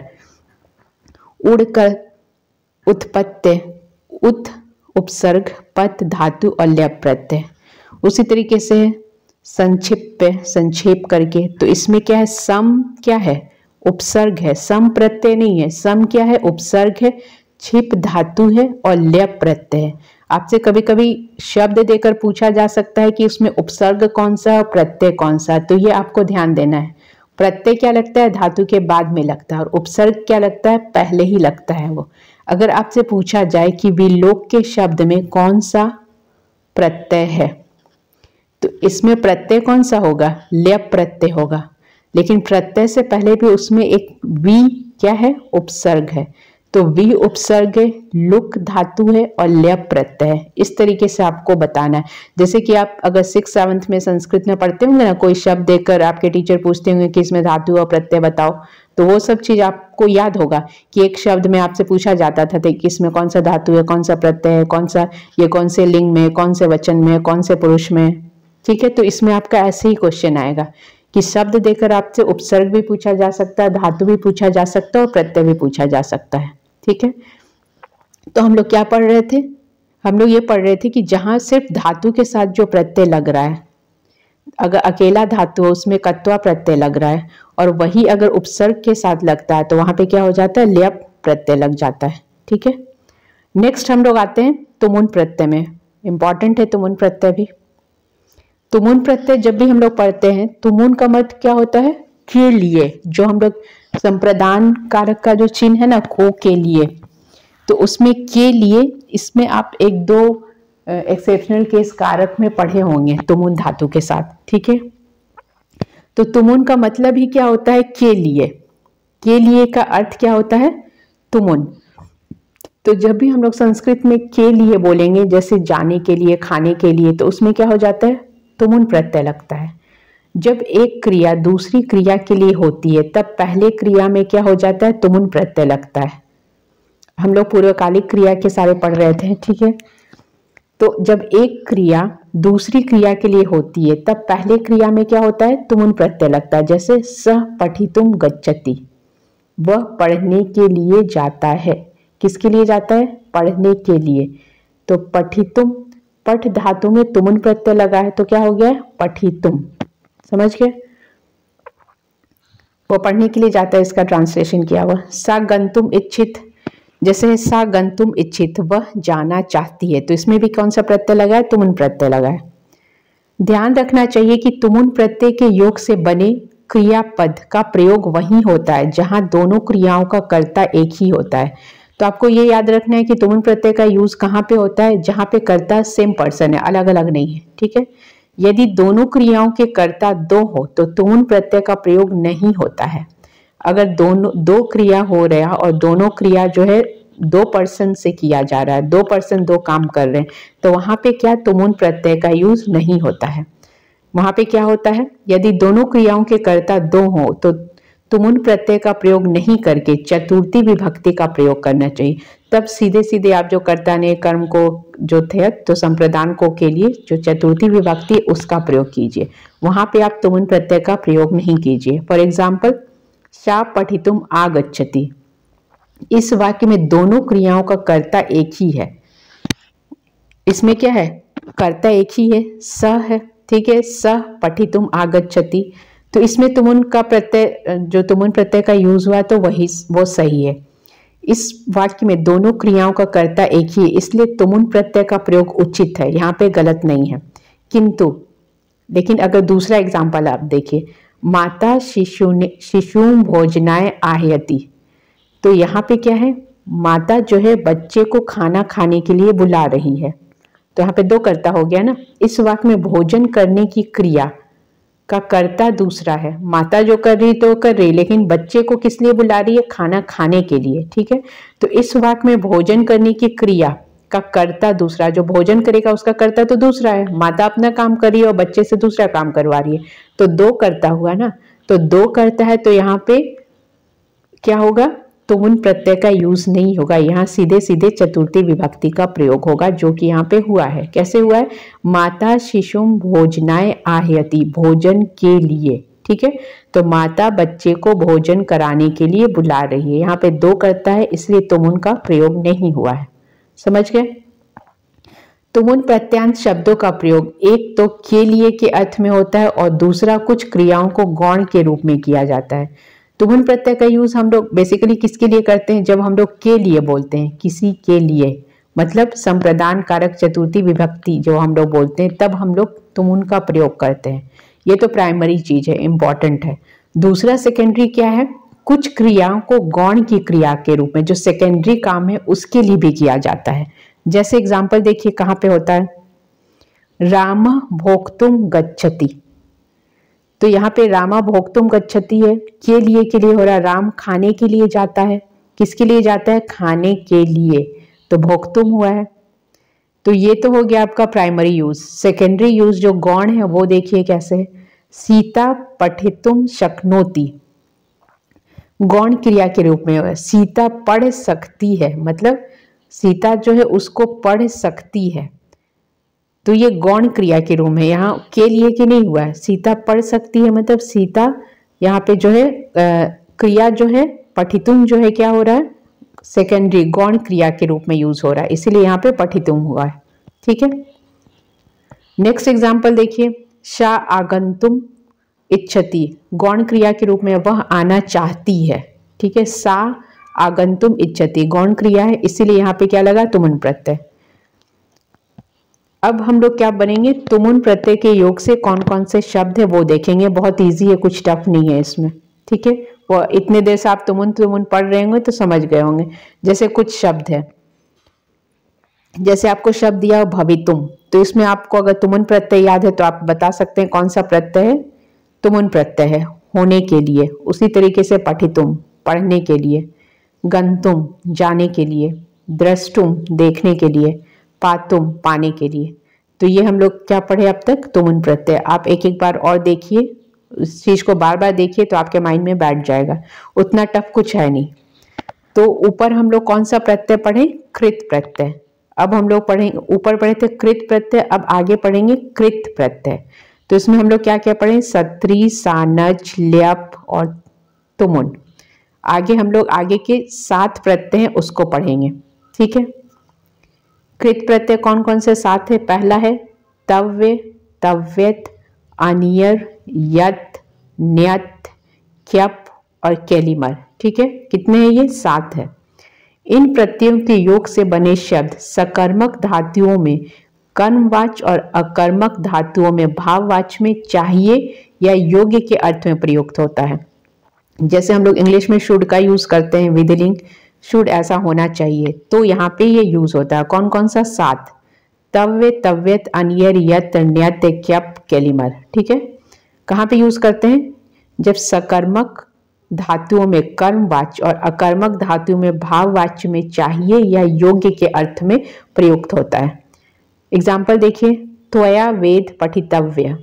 उड़कर, उत्पत्ति, उत उपसर्ग, पत धातु और ल्यप प्रत्यय। उसी तरीके से संक्षिप्त, संक्षेप करके, तो इसमें क्या है? सम क्या है? उपसर्ग है, सम प्रत्यय नहीं है। सम क्या है? उपसर्ग है, छिप धातु है और ल्यप प्रत्यय है। आपसे कभी कभी शब्द देकर पूछा जा सकता है कि उसमें उपसर्ग कौन सा और प्रत्यय कौन सा, तो ये आपको ध्यान देना है। प्रत्यय क्या लगता है? धातु के बाद में लगता है, और उपसर्ग क्या लगता है? पहले ही लगता है वो। अगर आपसे पूछा जाए कि विलोक के शब्द में कौन सा प्रत्यय है, तो इसमें प्रत्यय कौन सा होगा? ल्यप प्रत्यय होगा। लेकिन प्रत्यय से पहले भी उसमें एक वी क्या है? उपसर्ग है। तो वी उपसर्ग है, लुक धातु है और ल्यप प्रत्यय है। इस तरीके से आपको बताना है। जैसे कि आप अगर 6th-7th में संस्कृत में पढ़ते होंगे ना, कोई शब्द देकर आपके टीचर पूछते होंगे कि इसमें धातु और प्रत्यय बताओ, तो वो सब चीज आपको याद होगा कि एक शब्द में आपसे पूछा जाता था कि इसमें कौन सा धातु है, कौन सा प्रत्यय है, कौन सा, ये कौन से लिंग में, कौन से वचन में, कौन से पुरुष में, ठीक है। तो इसमें आपका ऐसे ही क्वेश्चन आएगा कि शब्द देकर आपसे उपसर्ग भी पूछा जा सकता है, धातु भी पूछा जा सकता है और प्रत्यय भी पूछा जा सकता है, ठीक है। तो हम लोग क्या पढ़ रहे थे? हम लोग ये पढ़ रहे थे कि जहां सिर्फ धातु के साथ जो प्रत्यय लग रहा है, अगर अकेला धातु है उसमें कत्वा प्रत्यय लग रहा है, और वही अगर उपसर्ग के साथ लगता है तो वहां पे क्या हो जाता है? ल्यप प्रत्यय लग जाता है, ठीक है। नेक्स्ट हम लोग आते हैं तुमुन प्रत्यय में। इंपॉर्टेंट है तुमुन प्रत्यय भी। तुमुन प्रत्यय जब भी हम लोग पढ़ते हैं, तुमुन का मत क्या होता है? के लिए। जो हम लोग संप्रदान कारक का जो चिन्ह है ना, को के लिए, तो उसमें के लिए, इसमें आप एक दो एक्सेप्शनल केस कारक में पढ़े होंगे तुमुन धातु के साथ, ठीक है। तो तुमुन का मतलब ही क्या होता है? के लिए। के लिए का अर्थ क्या होता है? तुमुन। तो जब भी हम लोग संस्कृत में के लिए बोलेंगे, जैसे जाने के लिए, खाने के लिए, तो उसमें क्या हो जाता है? तुमुन प्रत्यय लगता है। जब एक क्रिया दूसरी क्रिया के लिए होती है तब पहले क्रिया में क्या हो जाता है? तुमुन प्रत्यय लगता है। हम लोग पूर्वकालिक क्रिया के सारे पढ़ रहे थे, ठीक है। तो जब एक क्रिया दूसरी क्रिया के लिए होती है तब पहले क्रिया में क्या होता है? तुमुन प्रत्यय लगता है। जैसे सह पठितुम गच्छति, वह पढ़ने के लिए जाता है। किसके लिए जाता है? पढ़ने के लिए। तो पठितुम, पठ धातु में तुमुन प्रत्यय लगा है तो क्या हो गया? पठितुम। समझ गए? वो पढ़ने के लिए जाता है, इसका ट्रांसलेशन किया हुआ। सा गंतुम इच्छित, जैसे सा गंतुम इच्छित, वह जाना चाहती है, तो इसमें भी कौन सा प्रत्यय लगा है? तुमुन प्रत्यय लगा है। ध्यान रखना चाहिए कि तुमुन प्रत्यय के योग से बने क्रियापद का प्रयोग वहीं होता है जहां दोनों क्रियाओं का कर्ता एक ही होता है। तो आपको ये याद रखना है कि तुमुन प्रत्यय का यूज कहाँ पे होता है? जहां पे कर्ता सेम पर्सन है, अलग अलग नहीं है, ठीक है। यदि दोनों क्रियाओं के कर्ता दो हो तो तुमुन प्रत्यय का प्रयोग नहीं होता है। अगर दो क्रिया हो रहा है और दोनों क्रिया जो है 2 पर्सन से किया जा रहा है, 2 पर्सन 2 काम कर रहे हैं, तो वहां पे क्या? तुमुन प्रत्यय का यूज नहीं होता है। वहां पे क्या होता है? यदि दोनों क्रियाओं के कर्ता 2 हो तो तुमुन प्रत्यय का प्रयोग नहीं करके चतुर्थी विभक्ति का प्रयोग करना चाहिए। तब सीधे सीधे आप जो कर्ता ने कर्म को जो थे तो संप्रदान को के लिए जो चतुर्थी विभक्ति उसका प्रयोग कीजिए। वहां पे आप तुमुन प्रत्यय का प्रयोग नहीं कीजिए। फॉर एग्जाम्पल, सा पठितुम आगच्छति, इस वाक्य में दोनों क्रियाओं का कर्ता एक ही है। इसमें क्या है? कर्ता एक ही है, स है, ठीक है। स पठितुम आगच्छति, तो इसमें तुमुन का प्रत्यय, जो तुमुन प्रत्यय का यूज हुआ तो वो सही है। इस वाक्य में दोनों क्रियाओं का कर्ता एक ही है, इसलिए तुमुन प्रत्यय का प्रयोग उचित है, यहाँ पे गलत नहीं है। किंतु लेकिन अगर दूसरा एग्जाम्पल आप देखिए, माता शिशु भोजनाय आहयति। तो यहाँ पे क्या है, माता जो है बच्चे को खाना खाने के लिए बुला रही है। तो यहाँ पे दो कर्ता हो गया ना। इस वाक्य में भोजन करने की क्रिया का कर्ता दूसरा है। माता जो कर रही तो कर रही, लेकिन बच्चे को किस लिए बुला रही है, खाना खाने के लिए। ठीक है, तो इस वाक्य में भोजन करने की क्रिया का कर्ता दूसरा, जो भोजन करेगा उसका कर्ता तो दूसरा है। माता अपना काम कर रही है और बच्चे से दूसरा काम करवा रही है, तो दो कर्ता हुआ ना। तो दो कर्ता है तो यहाँ पे क्या होगा, तुमुन प्रत्यय का यूज नहीं होगा, यहाँ सीधे सीधे चतुर्थी विभक्ति का प्रयोग होगा, जो कि यहाँ पे हुआ है। कैसे हुआ है, माता शिशुम भोजनाय आहयति, भोजन के लिए। ठीक है, तो माता बच्चे को भोजन कराने के लिए बुला रही है। यहाँ पे दो कर्ता है, इसलिए तुमुन का प्रयोग नहीं हुआ है। समझ गए। तुमुन प्रत्यांत शब्दों का प्रयोग एक तो के लिए के अर्थ में होता है और दूसरा कुछ क्रियाओं को गौण के रूप में किया जाता है। तुमुन प्रत्यय का यूज हम लोग बेसिकली किसके लिए करते हैं, जब हम लोग के लिए बोलते हैं, किसी के लिए, मतलब संप्रदान कारक चतुर्थी विभक्ति जो हम लोग बोलते हैं, तब हम लोग तुमुन का प्रयोग करते हैं। ये तो प्राइमरी चीज है, इंपॉर्टेंट है। दूसरा सेकेंडरी क्या है, कुछ क्रियाओं को गौण की क्रिया के रूप में, जो सेकेंडरी काम है उसके लिए भी किया जाता है। जैसे एग्जाम्पल देखिए कहाँ पे होता है, राम भोक्तुम गच्छति। तो यहाँ पे रामा भोक्तुम गच्छति है, के लिए हो रहा है, राम खाने के लिए जाता है। किसके लिए जाता है, खाने के लिए, तो भोक्तुम हुआ है। तो ये तो हो गया आपका प्राइमरी यूज। सेकेंडरी यूज जो गौण है वो देखिए कैसे, सीता पठितुम शक्नोति, गौण क्रिया के रूप में है। सीता पढ़ सकती है, मतलब सीता जो है उसको पढ़ सकती है, तो ये गौण क्रिया के रूप में, यहाँ के लिए के नहीं हुआ है। सीता पढ़ सकती है मतलब सीता यहाँ पे जो है क्रिया जो है पठितुम जो है क्या हो रहा है, सेकेंडरी गौण क्रिया के रूप में यूज हो रहा है, इसीलिए यहाँ पे पठितुम हुआ है। ठीक है, नेक्स्ट एग्जाम्पल देखिए, शा आगंतुम इच्छति, गौण क्रिया के रूप में, वह आना चाहती है। ठीक है, सा आगंतुम इच्छति गौण क्रिया है, इसीलिए यहाँ पे क्या लगा, तुमुन प्रत्यय। अब हम लोग क्या बनेंगे, तुमुन प्रत्यय के योग से कौन कौन से शब्द है वो देखेंगे। बहुत इजी है, कुछ टफ नहीं है इसमें। ठीक है, वो इतने देर से आप तुमुन तुमुन पढ़ रहे होंगे तो समझ गए होंगे। जैसे कुछ शब्द है, जैसे आपको शब्द दिया भवितुम, तो इसमें आपको अगर तुमुन प्रत्यय याद है तो आप बता सकते हैं कौन सा प्रत्यय है, तुमुन प्रत्यय है, होने के लिए। उसी तरीके से पठितुम, पढ़ने के लिए, गंतुम, जाने के लिए, द्रष्टुम, देखने के लिए, पातुम, पाने के लिए। तो ये हम लोग क्या पढ़े अब तक, तुमुन प्रत्यय। आप एक एक बार और देखिए, इस चीज को बार बार देखिए तो आपके माइंड में बैठ जाएगा, उतना टफ कुछ है नहीं। तो ऊपर हम लोग कौन सा प्रत्यय पढ़े, कृत प्रत्यय। अब हम लोग पढ़ेंगे, ऊपर पढ़े थे कृत प्रत्यय, अब आगे पढ़ेंगे कृत प्रत्यय। तो इसमें हम लोग क्या क्या पढ़े, सत्री, सानज, ल्यप और तुमुन। आगे हम लोग आगे के 7 प्रत्यय हैं उसको पढ़ेंगे। ठीक है, कृत प्रत्यय कौन कौन से 7 है, पहला है तव्य, तव्यत, अनियर, यत, न्यत, क्यप और केलिमर। ठीक है, कितने हैं ये, 7 है। इन प्रत्ययों के योग से बने शब्द सकर्मक धातुओं में कर्मवाच्य और अकर्मक धातुओं में भाववाच्य में चाहिए या योग्य के अर्थ में प्रयुक्त होता है। जैसे हम लोग इंग्लिश में शुड का यूज करते हैं, विधिलिंग शुड ऐसा होना चाहिए, तो यहाँ पे ये यूज होता है। कौन कौन सा, 7, तव्य, तव्यत, अनियर, यत, न्यत, क्यप, केलिमर। ठीक है, कहाँ पे यूज करते हैं, जब सकर्मक धातुओं में कर्मवाच्य और अकर्मक धातुओं में भाववाच्य में चाहिए या योग्य के अर्थ में प्रयुक्त होता है। एग्जाम्पल देखिए, त्वया वेद पठितव्य,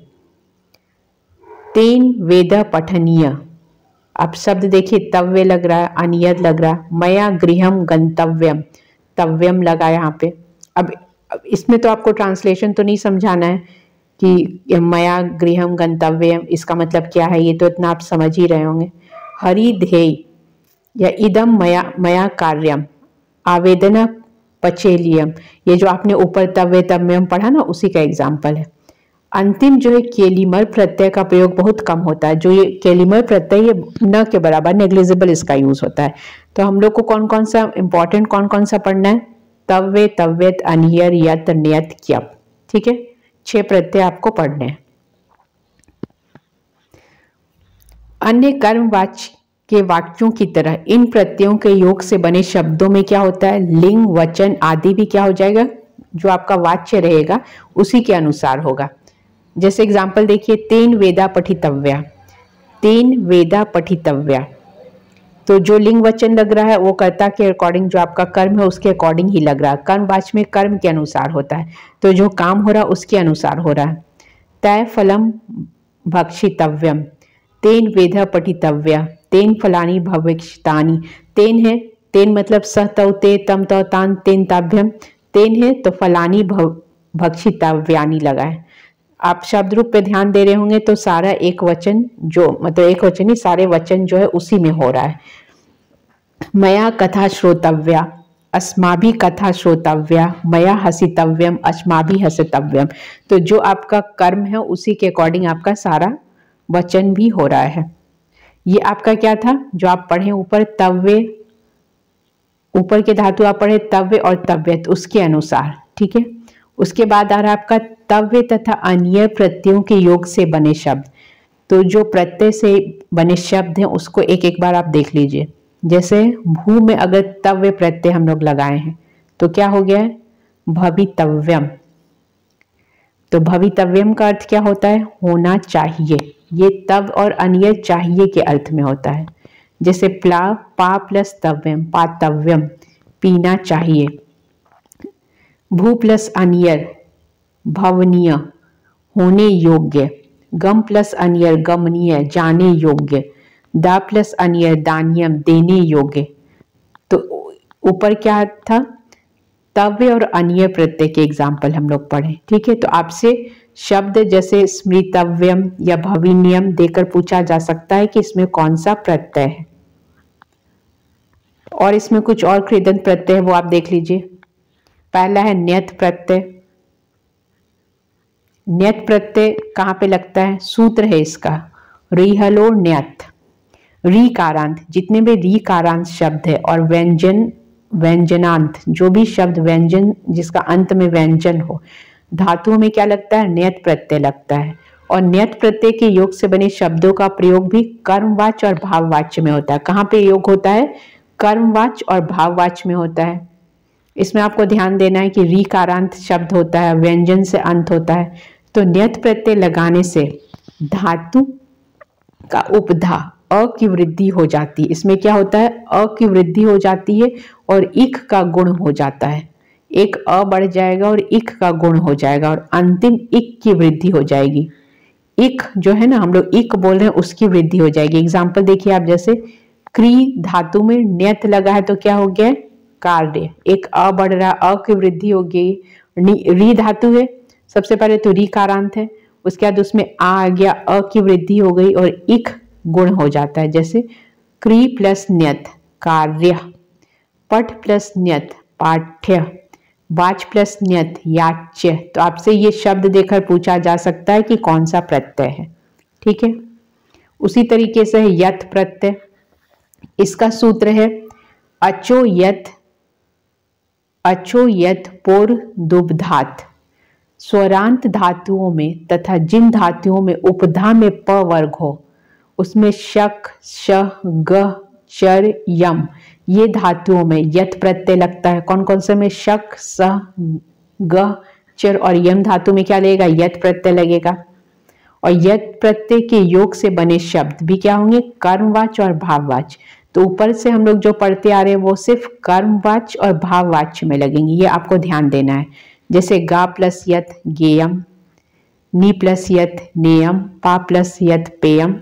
तेन वेद पठनीय। अब शब्द देखिए, तव्य लग रहा है, अनियत लग रहा है, मया गृहम गंतव्यम, तव्यम लगा यहाँ पे। अब इसमें तो आपको ट्रांसलेशन तो नहीं समझाना है कि मया गृहम गंतव्यम इसका मतलब क्या है, ये तो इतना आप समझ ही रहे होंगे। हरि ध्येय या इदम मया मया कार्यम, आवेदन पचेलियम, ये जो आपने ऊपर तव्य तव्यम पढ़ा ना, उसी का एग्जाम्पल है। अंतिम जो है केलिमर प्रत्यय का प्रयोग बहुत कम होता है। जो ये केलिमर प्रत्यय ये न के बराबर, नेग्लिजिबल इसका यूज होता है। तो हम लोग को कौन कौन सा इंपॉर्टेंट कौन कौन सा पढ़ना है, तव्य, तव्यत, अनियर, यत, न्यत, क्यप। ठीक है, 6 प्रत्यय आपको पढ़ने हैं। अन्य कर्मवाच्य के वाक्यों की तरह इन प्रत्ययों के योग से बने शब्दों में क्या होता है, लिंग, वचन आदि भी क्या हो जाएगा, जो आपका वाच्य रहेगा उसी के अनुसार होगा। जैसे एग्जाम्पल देखिए, तेन वेदा पठितव्या, तेन वेदा पठितव्या, तो जो लिंग वचन लग रहा है वो कर्ता के अकॉर्डिंग, जो आपका कर्म है उसके अकॉर्डिंग ही लग रहा है। कर्मवाच्य में कर्म के अनुसार होता है, तो जो काम हो रहा है उसके अनुसार हो रहा है। तय फलम भक्षितव्यम, तेन वेद पठितव्या, तेन फलानी भविष्यतानि। तेन है, तेन मतलब स तौ ते तम तौ तान तेन ताभ्यम, तेन है तो फलानी भक्षितव्यानि लगा है। आप शब्द रूप पे ध्यान दे रहे होंगे तो सारा एक वचन, जो मतलब एक वचन ही सारे वचन जो है उसी में हो रहा है। मया कथा श्रोतव्या, अस्माभि कथा श्रोतव्या, मया हसितव्यम, अस्माभि हसितव्यम। तो जो आपका कर्म है उसी के अकॉर्डिंग आपका सारा वचन भी हो रहा है। ये आपका क्या था जो आप पढ़े ऊपर, तव्य, ऊपर के धातु आप पढ़े तव्य और तव्यत, उसके अनुसार, ठीक है। उसके बाद आ रहा है आपका तव्य तथा अन्य प्रत्ययों के योग से बने शब्द। तो जो प्रत्यय से बने शब्द हैं उसको एक एक बार आप देख लीजिए। जैसे भू में अगर तव्य प्रत्यय हम लोग लगाए हैं तो क्या हो गया है, भवितव्यम। तो भवितव्यम का अर्थ क्या होता है, होना चाहिए। ये तव और अन्य चाहिए के अर्थ में होता है। जैसे प्ला, पा प्लस तव्यम, पातव्यम, पीना चाहिए। भू प्लस अन्यर, भवनीय, होने योग्य। गम प्लस अन्यर, गमनीय, जाने योग्य। दा प्लस अन्यर, दान्यम, देने योग्य। तो ऊपर क्या था, तव्य और अन्य प्रत्यय के एग्जाम्पल हम लोग पढ़े, ठीक है। तो आपसे शब्द जैसे स्मृतव्यम या भविनियम देकर पूछा जा सकता है कि इसमें कौन सा प्रत्यय है। और इसमें कुछ और कृदंत प्रत्यय है वो आप देख लीजिए। पहला है न्यत प्रत्यय। न्यत प्रत्यय कहाँ पे लगता है, सूत्र है इसका, रिहलो न्यत। री कारांत, जितने भी री कारांत शब्द है और व्यंजन, व्यंजनांत, जो भी शब्द व्यंजन जिसका अंत में व्यंजन हो, धातुओं में क्या लगता है, न्यत प्रत्यय लगता है। और न्यत प्रत्यय के योग से बने शब्दों का प्रयोग भी कर्मवाच्य और भाववाच्य में होता है। कहाँ पे योग होता है, कर्मवाच्य और भाववाच्य में होता है। इसमें आपको ध्यान देना है कि री कारांत शब्द होता है, व्यंजन से अंत होता है। तो न्यत प्रत्यय लगाने से धातु का उपधा अ की वृद्धि हो जाती है। इसमें क्या होता है, अ की वृद्धि हो जाती है और इक का गुण हो जाता है। एक अ बढ़ जाएगा और इक का गुण हो जाएगा और अंतिम इक की वृद्धि हो जाएगी। इक जो है ना, हम लोग इक बोल रहे हैं, उसकी वृद्धि हो जाएगी। एग्जाम्पल देखिए आप, जैसे क्री धातु में न्यत लगा है तो क्या हो गया, कार्य। एक अ बढ़ रहा, अ की वृद्धि हो गई। री धातु है, सबसे पहले तो री कारांत है, उसके बाद उसमें आ गया, अ की वृद्धि हो गई और इक गुण हो जाता है। जैसे क्री प्लस न्यत, कार्य। पठ प्लस न्यत, पाठ्य। वाच प्लस न्यत, याच्य। तो आपसे ये शब्द देकर पूछा जा सकता है कि कौन सा प्रत्यय है, ठीक है। उसी तरीके से है यत प्रत्यय। इसका सूत्र है अचो यत, अचो यत पोर दुब्धात। स्वरांत धातुओं में तथा जिन धातुओं में उपधा में प वर्ग हो, उसमें शक, श, ग, चर, यम, ये धातुओं में यत प्रत्यय लगता है। कौन कौन से में, शक, स, ग, चर और यम धातु में क्या लगेगा, यत प्रत्यय लगेगा। और यत प्रत्यय के योग से बने शब्द भी क्या होंगे, कर्मवाच्य और भाववाच्य। तो ऊपर से हम लोग जो पढ़ते आ रहे हैं वो सिर्फ कर्मवाच्य और भाववाच्य में लगेंगे, ये आपको ध्यान देना है। जैसे गा प्लस यत, गेयम। नी प्लस यत, नेयम। पा प्लस यत, पेयम।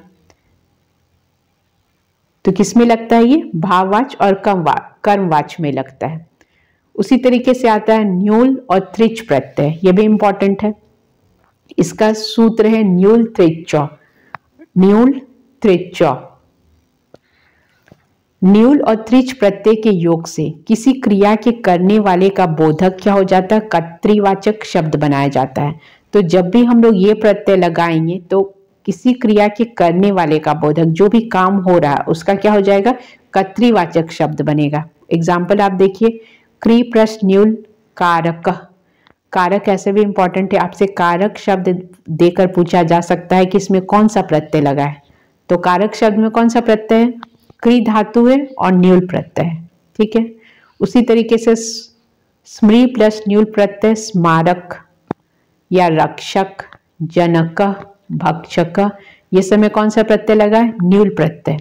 तो किसमें लगता है ये, भाववाच्य और कर्मवाच्य में लगता है। उसी तरीके से आता है न्यूल और त्रिच प्रत्यय, ये भी इंपॉर्टेंट है। इसका सूत्र है न्यूल त्रिचौ, न्यूल त्रिचौ। न्यूल और त्रिच प्रत्यय के योग से किसी क्रिया के करने वाले का बोधक क्या हो जाता है, कर्तृवाचक शब्द बनाया जाता है। तो जब भी हम लोग ये प्रत्यय लगाएंगे तो किसी क्रिया के करने वाले का बोधक, जो भी काम हो रहा है उसका क्या हो जाएगा, कर्तृवाचक शब्द बनेगा। एग्जाम्पल आप देखिए, क्री प्लस न्यूल कारक। कारक ऐसे भी इंपॉर्टेंट है, आपसे कारक शब्द देकर पूछा जा सकता है कि इसमें कौन सा प्रत्यय लगा है। तो कारक शब्द में कौन सा प्रत्यय है? क्री धातु है और न्यूल प्रत्यय है। ठीक है, उसी तरीके से स्मृ प्लस न्यूल प्रत्यय स्मारक या रक्षक, जनक, भक्षक, ये सब में कौन सा प्रत्यय लगा है? न्यूल प्रत्यय।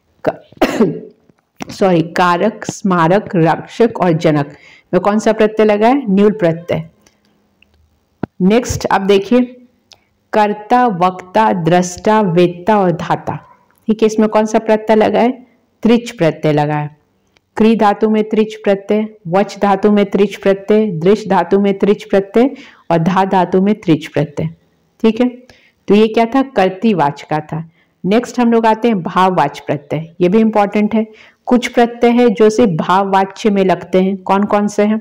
सॉरी, कारक, स्मारक, रक्षक और जनक में कौन सा प्रत्यय लगा है? न्यूल प्रत्यय। नेक्स्ट आप देखिए, कर्ता, वक्ता, दृष्टा, वेत्ता और धाता। ठीक है, इसमें कौन सा प्रत्यय लगा है? त्रिच प्रत्यय लगा है। क्री धातु में त्रिच प्रत्यय, वच धातु में त्रिच प्रत्यय, दृश धातु में त्रिच प्रत्यय और धा धातु में त्रिच प्रत्यय। ठीक है, तो ये क्या था? कर्तृवाच का था। नेक्स्ट हम लोग आते हैं भाववाच प्रत्यय। ये भी इंपॉर्टेंट है। कुछ प्रत्यय है जो से भाववाच्य में लगते हैं। कौन कौन से हैं?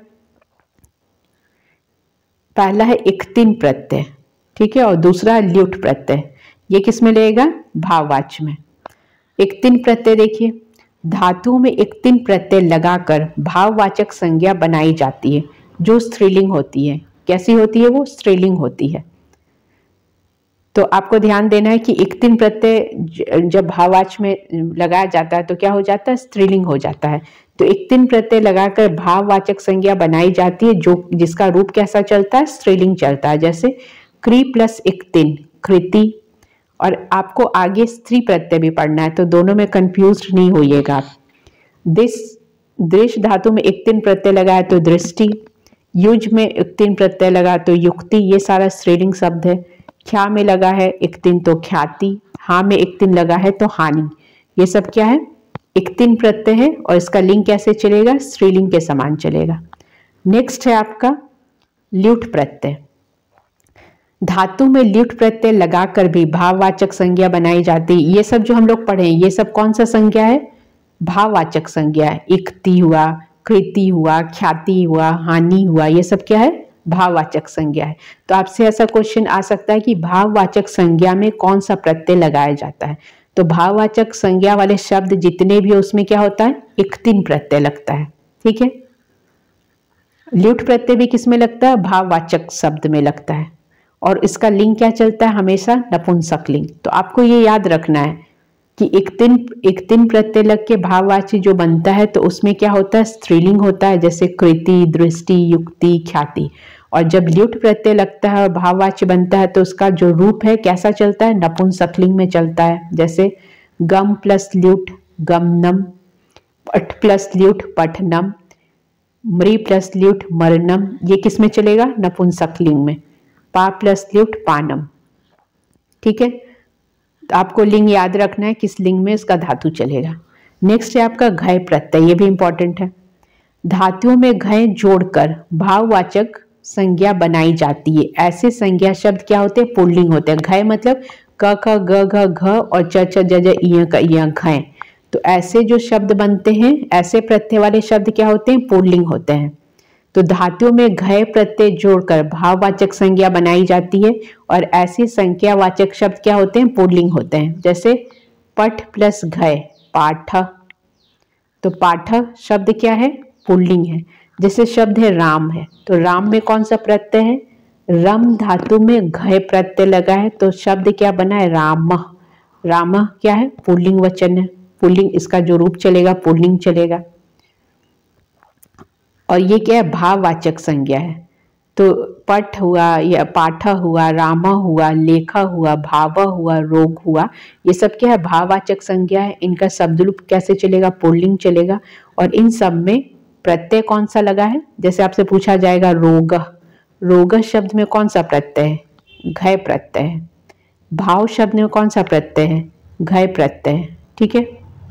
पहला है इक्तिन प्रत्यय, ठीक है, और दूसरा ल्युट प्रत्यय। ये किस में लगेगा? भाववाच्य में। इक्तिन प्रत्यय देखिए, धातु में इक्तिन प्रत्यय लगाकर भाववाचक संज्ञा बनाई जाती है जो स्त्रीलिंग होती है। कैसी होती है वो? स्त्रीलिंग होती है। तो आपको ध्यान देना है कि इक्तिन प्रत्यय जब भाववाच्य में लगाया जाता है तो क्या हो जाता है? स्त्रीलिंग हो जाता है। तो इक्तिन प्रत्यय लगाकर भाववाचक संज्ञा बनाई जाती है जो जिसका रूप कैसा चलता है? स्त्रीलिंग चलता है। जैसे क्री प्लस इक्तिन, कृति, और आपको आगे स्त्री प्रत्यय भी पढ़ना है तो दोनों में कंफ्यूज नहीं होइएगा आप। दृश धातु में इक्तिन प्रत्यय लगाया तो दृष्टि, युज में इक्तिन प्रत्यय लगा तो युक्ति, ये सारा स्त्रीलिंग शब्द है। ख्या में लगा है इक्तिन तो ख्याति, हा में इक्तिन लगा है तो हानि। ये सब क्या है? इक्तिन प्रत्यय है और इसका लिंग कैसे चलेगा? स्त्रीलिंग के समान चलेगा। नेक्स्ट है आपका ल्युट प्रत्यय। धातु में ल्युट प्रत्यय लगाकर भी भाववाचक संज्ञा बनाई जाती है। ये सब जो हम लोग पढ़े ये सब कौन सा संज्ञा है? भाववाचक संज्ञा है। इक्ति हुआ, कृति हुआ, ख्याति हुआ, हानि हुआ, ये सब क्या है? भाववाचक संज्ञा है। तो आपसे ऐसा क्वेश्चन आ सकता है कि भाववाचक संज्ञा में कौन सा प्रत्यय लगाया जाता है? तो भाववाचक संज्ञा वाले शब्द जितने भी है उसमें क्या होता है? इक्तिन प्रत्यय लगता है। ठीक है, ल्युट प्रत्यय भी किस में लगता है? भाववाचक शब्द में लगता है और इसका लिंग क्या चलता है? हमेशा नपुंसक लिंग। तो आपको ये याद रखना है कि इक्तिन प्रत्यय लग के भाववाची जो बनता है तो उसमें क्या होता है? स्त्रीलिंग होता है, जैसे कृति, दृष्टि, युक्ति, ख्याति। और जब ल्युट प्रत्यय लगता है और भाववाच्य बनता है तो उसका जो रूप है कैसा चलता है? नपुंसकलिंग में चलता है। जैसे गम प्लस ल्युट गमनम, पठ प्लस ल्युट पठनम, मृ प्लस ल्युट मरणम, ये किस में चलेगा? नपुंसकलिंग में। पा प्लस ल्युट पानम। ठीक है, तो आपको लिंग याद रखना है किस लिंग में इसका धातु चलेगा। नेक्स्ट है आपका घय प्रत्यय। ये भी इंपॉर्टेंट है। धातुओं में घय जोड़कर भाववाचक संज्ञा बनाई जाती है। ऐसे संज्ञा शब्द क्या होते हैं? पुल्लिंग होते हैं। घय मतलब क ख ग घ घ और च छ ज ज इय क इय घय। तो ऐसे जो शब्द बनते हैं, ऐसे प्रत्यय वाले शब्द क्या होते हैं? पुल्लिंग होते हैं। तो धातुओं में घय प्रत्यय जोड़कर भाववाचक संज्ञा बनाई जाती है और ऐसे संज्ञावाचक शब्द क्या होते हैं? पुल्लिंग होते हैं। जैसे पठ प्लस घय पाठ, तो पाठ शब्द क्या है? पुल्लिंग है। जैसे शब्द है राम है, तो राम में कौन सा प्रत्यय है? रम धातु में घय प्रत्यय लगा है तो शब्द क्या बना है? राम। राम क्या है? पुल्लिंग वचन है। पुल्लिंग, इसका जो रूप चलेगा पुल्लिंग चलेगा। और ये क्या है? भाववाचक संज्ञा है। तो पठ हुआ या पाठ हुआ, रामा हुआ, लेखा हुआ, भाव हुआ, रोग हुआ, ये सब क्या है? भाववाचक संज्ञा है। इनका शब्द रूप कैसे चलेगा? पुल्लिंग चलेगा। और इन सब में प्रत्यय कौन सा लगा है? जैसे आपसे पूछा जाएगा रोग, रोग शब्द में कौन सा प्रत्यय है? घय प्रत्यय है। भाव शब्द में कौन सा प्रत्यय है? घय प्रत्यय है। ठीक है,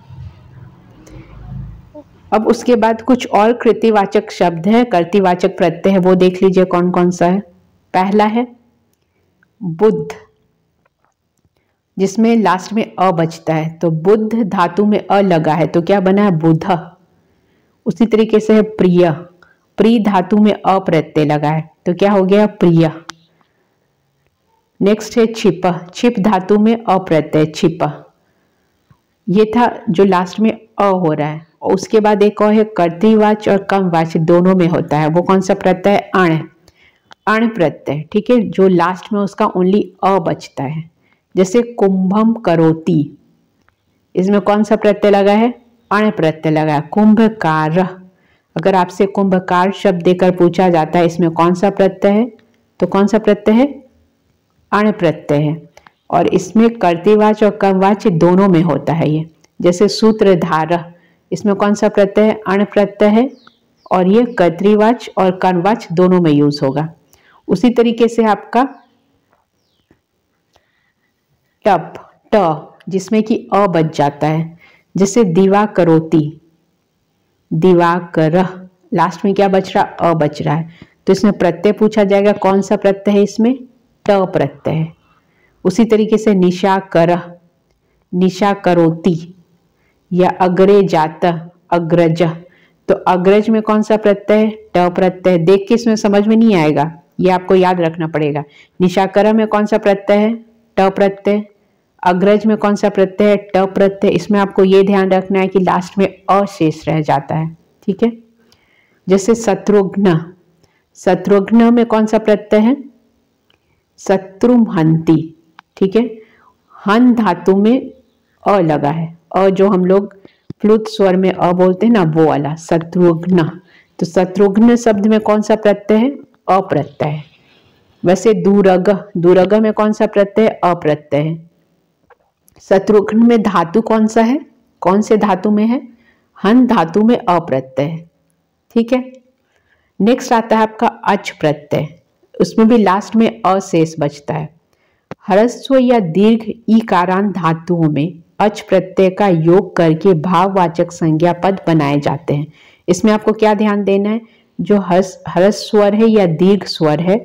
अब उसके बाद कुछ और कृतिवाचक शब्द है, कर्तृवाचक प्रत्यय है, वो देख लीजिए कौन कौन सा है। पहला है बुद्ध, जिसमें लास्ट में अ बचता है, तो बुद्ध धातु में अ लगा है तो क्या बना है? बुध। उसी तरीके से है प्रिय, प्री धातु में अ प्रत्यय लगा है तो क्या हो गया? प्रिय। नेक्स्ट है छिप, छिप धातु में अ प्रत्यय छिप। ये था जो लास्ट में अ हो रहा है। और उसके बाद एक और है कर्तृवाच और कमवाच दोनों में होता है, वो कौन सा प्रत्यय है? अण, अण प्रत्यय। ठीक है, जो लास्ट में उसका ओनली अ बचता है। जैसे कुंभम करोति, इसमें कौन सा प्रत्यय लगा है? अण प्रत्यय लगा है। कुंभकार, अगर आपसे कुंभकार शब्द देकर पूछा जाता है इसमें कौन सा प्रत्यय है, तो कौन सा प्रत्यय है? अण प्रत्यय है। और इसमें कर्तृवाच और कर्मवाच्य दोनों में होता है ये। जैसे सूत्रधार, इसमें कौन सा प्रत्यय है? अण प्रत्यय है और ये कर्तृवाच और कर्मवाच्य दोनों में यूज होगा। उसी तरीके से आपका टप, ट, जिसमें कि अ बच जाता है। जैसे दिवाकरोति, दिवाकर, लास्ट में क्या बच रहा? अ बच रहा है। तो इसमें प्रत्यय पूछा जाएगा, कौन सा प्रत्यय है इसमें? ट प्रत्यय है। उसी तरीके से निशाकर, निशाकरोति, या अग्रे जात, अग्रज, तो अग्रज में कौन सा प्रत्यय है? ट प्रत्यय। देख के इसमें समझ में नहीं आएगा, ये आपको याद रखना पड़ेगा। निशाकर में कौन सा प्रत्यय है? ट प्रत्यय। अग्रज में कौन सा प्रत्यय है? ट प्रत्यय। इसमें आपको ये ध्यान रखना है कि लास्ट में अ शेष रह जाता है, ठीक है। जैसे शत्रुघ्न, शत्रुघ्न में कौन सा प्रत्यय है? शत्रुहंति, ठीक है। हन धातु में अ लगा है, अ जो हम लोग फ्लुत स्वर में अ बोलते हैं ना, वो वाला शत्रुघ्न। तो शत्रुघ्न शब्द में कौन सा प्रत्यय है? अ प्रत्यय है। वैसे दूरग, दूरग में कौन सा प्रत्यय? अ प्रत्यय है। शत्रुघ्न में धातु कौन सा है? कौन से धातु में है? हन धातु में अ प्रत्यय है, ठीक है। नेक्स्ट आता है आपका अच प्रत्यय, उसमें भी लास्ट में अ शेष बचता है। ह्रस्व या दीर्घ ईकारांत धातुओं में अच प्रत्यय का योग करके भाववाचक संज्ञा पद बनाए जाते हैं। इसमें आपको क्या ध्यान देना है? जो ह्रस्व स्वर है या दीर्घ स्वर है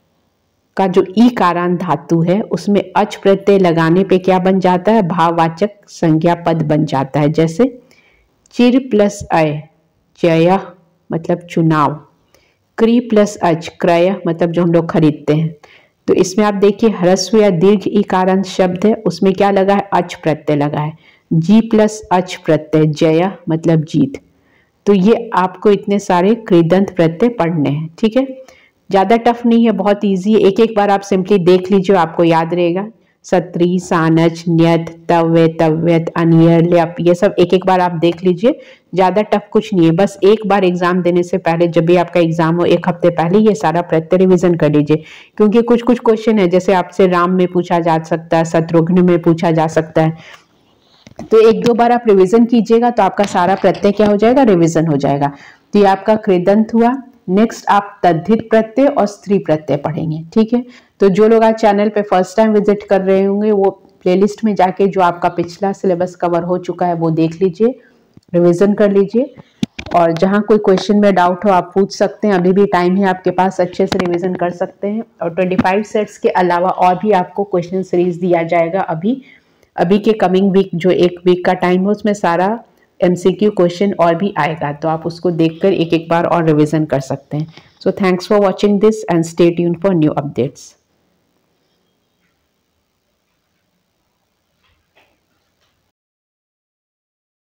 का जो ईकारांत धातु है उसमें अच प्रत्यय लगाने पे क्या बन जाता है? भाववाचक संज्ञा पद बन जाता है। जैसे चिर प्लस अय, चय मतलब चुनाव, क्री प्लस अच, क्रय मतलब जो हम लोग खरीदते हैं। तो इसमें आप देखिए ह्रस्व या दीर्घ ईकारांत शब्द है, उसमें क्या लगा है? अच प्रत्यय लगा है। जी प्लस अच प्रत्यय, जय मतलब जीत। तो ये आपको इतने सारे कृदंत प्रत्यय पढ़ने हैं, ठीक है। ज्यादा टफ नहीं है, बहुत इजी है। एक एक बार आप सिंपली देख लीजिए, आपको याद रहेगा। सत्री, सानच, न्यत, तव्य, तव्यत, अनियर, ल्यप, ये सब एक एक बार आप देख लीजिए। ज्यादा टफ कुछ नहीं है, बस एक बार एग्जाम देने से पहले, जब भी आपका एग्जाम हो, एक हफ्ते पहले ये सारा प्रत्यय रिवीजन कर लीजिए। क्योंकि कुछ कुछ क्वेश्चन है, जैसे आपसे राम में पूछा जा सकता है, शत्रुघ्न में पूछा जा सकता है। तो एक दो बार आप रिवीजन कीजिएगा तो आपका सारा प्रत्यय क्या हो जाएगा? रिवीजन हो जाएगा। तो ये आपका कृदंत हुआ। नेक्स्ट आप तद्धित प्रत्यय और स्त्री प्रत्यय पढ़ेंगे, ठीक है। तो जो लोग आज चैनल पे फर्स्ट टाइम विजिट कर रहे होंगे वो प्लेलिस्ट में जाके जो आपका पिछला सिलेबस कवर हो चुका है वो देख लीजिए, रिवीजन कर लीजिए। और जहाँ कोई क्वेश्चन में डाउट हो आप पूछ सकते हैं, अभी भी टाइम है आपके पास, अच्छे से रिवीजन कर सकते हैं। और 25 सेट्स के अलावा और भी आपको क्वेश्चन सीरीज दिया जाएगा। अभी के कमिंग वीक जो एक वीक का टाइम है उसमें सारा MCQ क्वेश्चन और भी आएगा, तो आप उसको देखकर एक एक बार और रिवीजन कर सकते हैं। So thanks for watching this and stay tuned for new updates.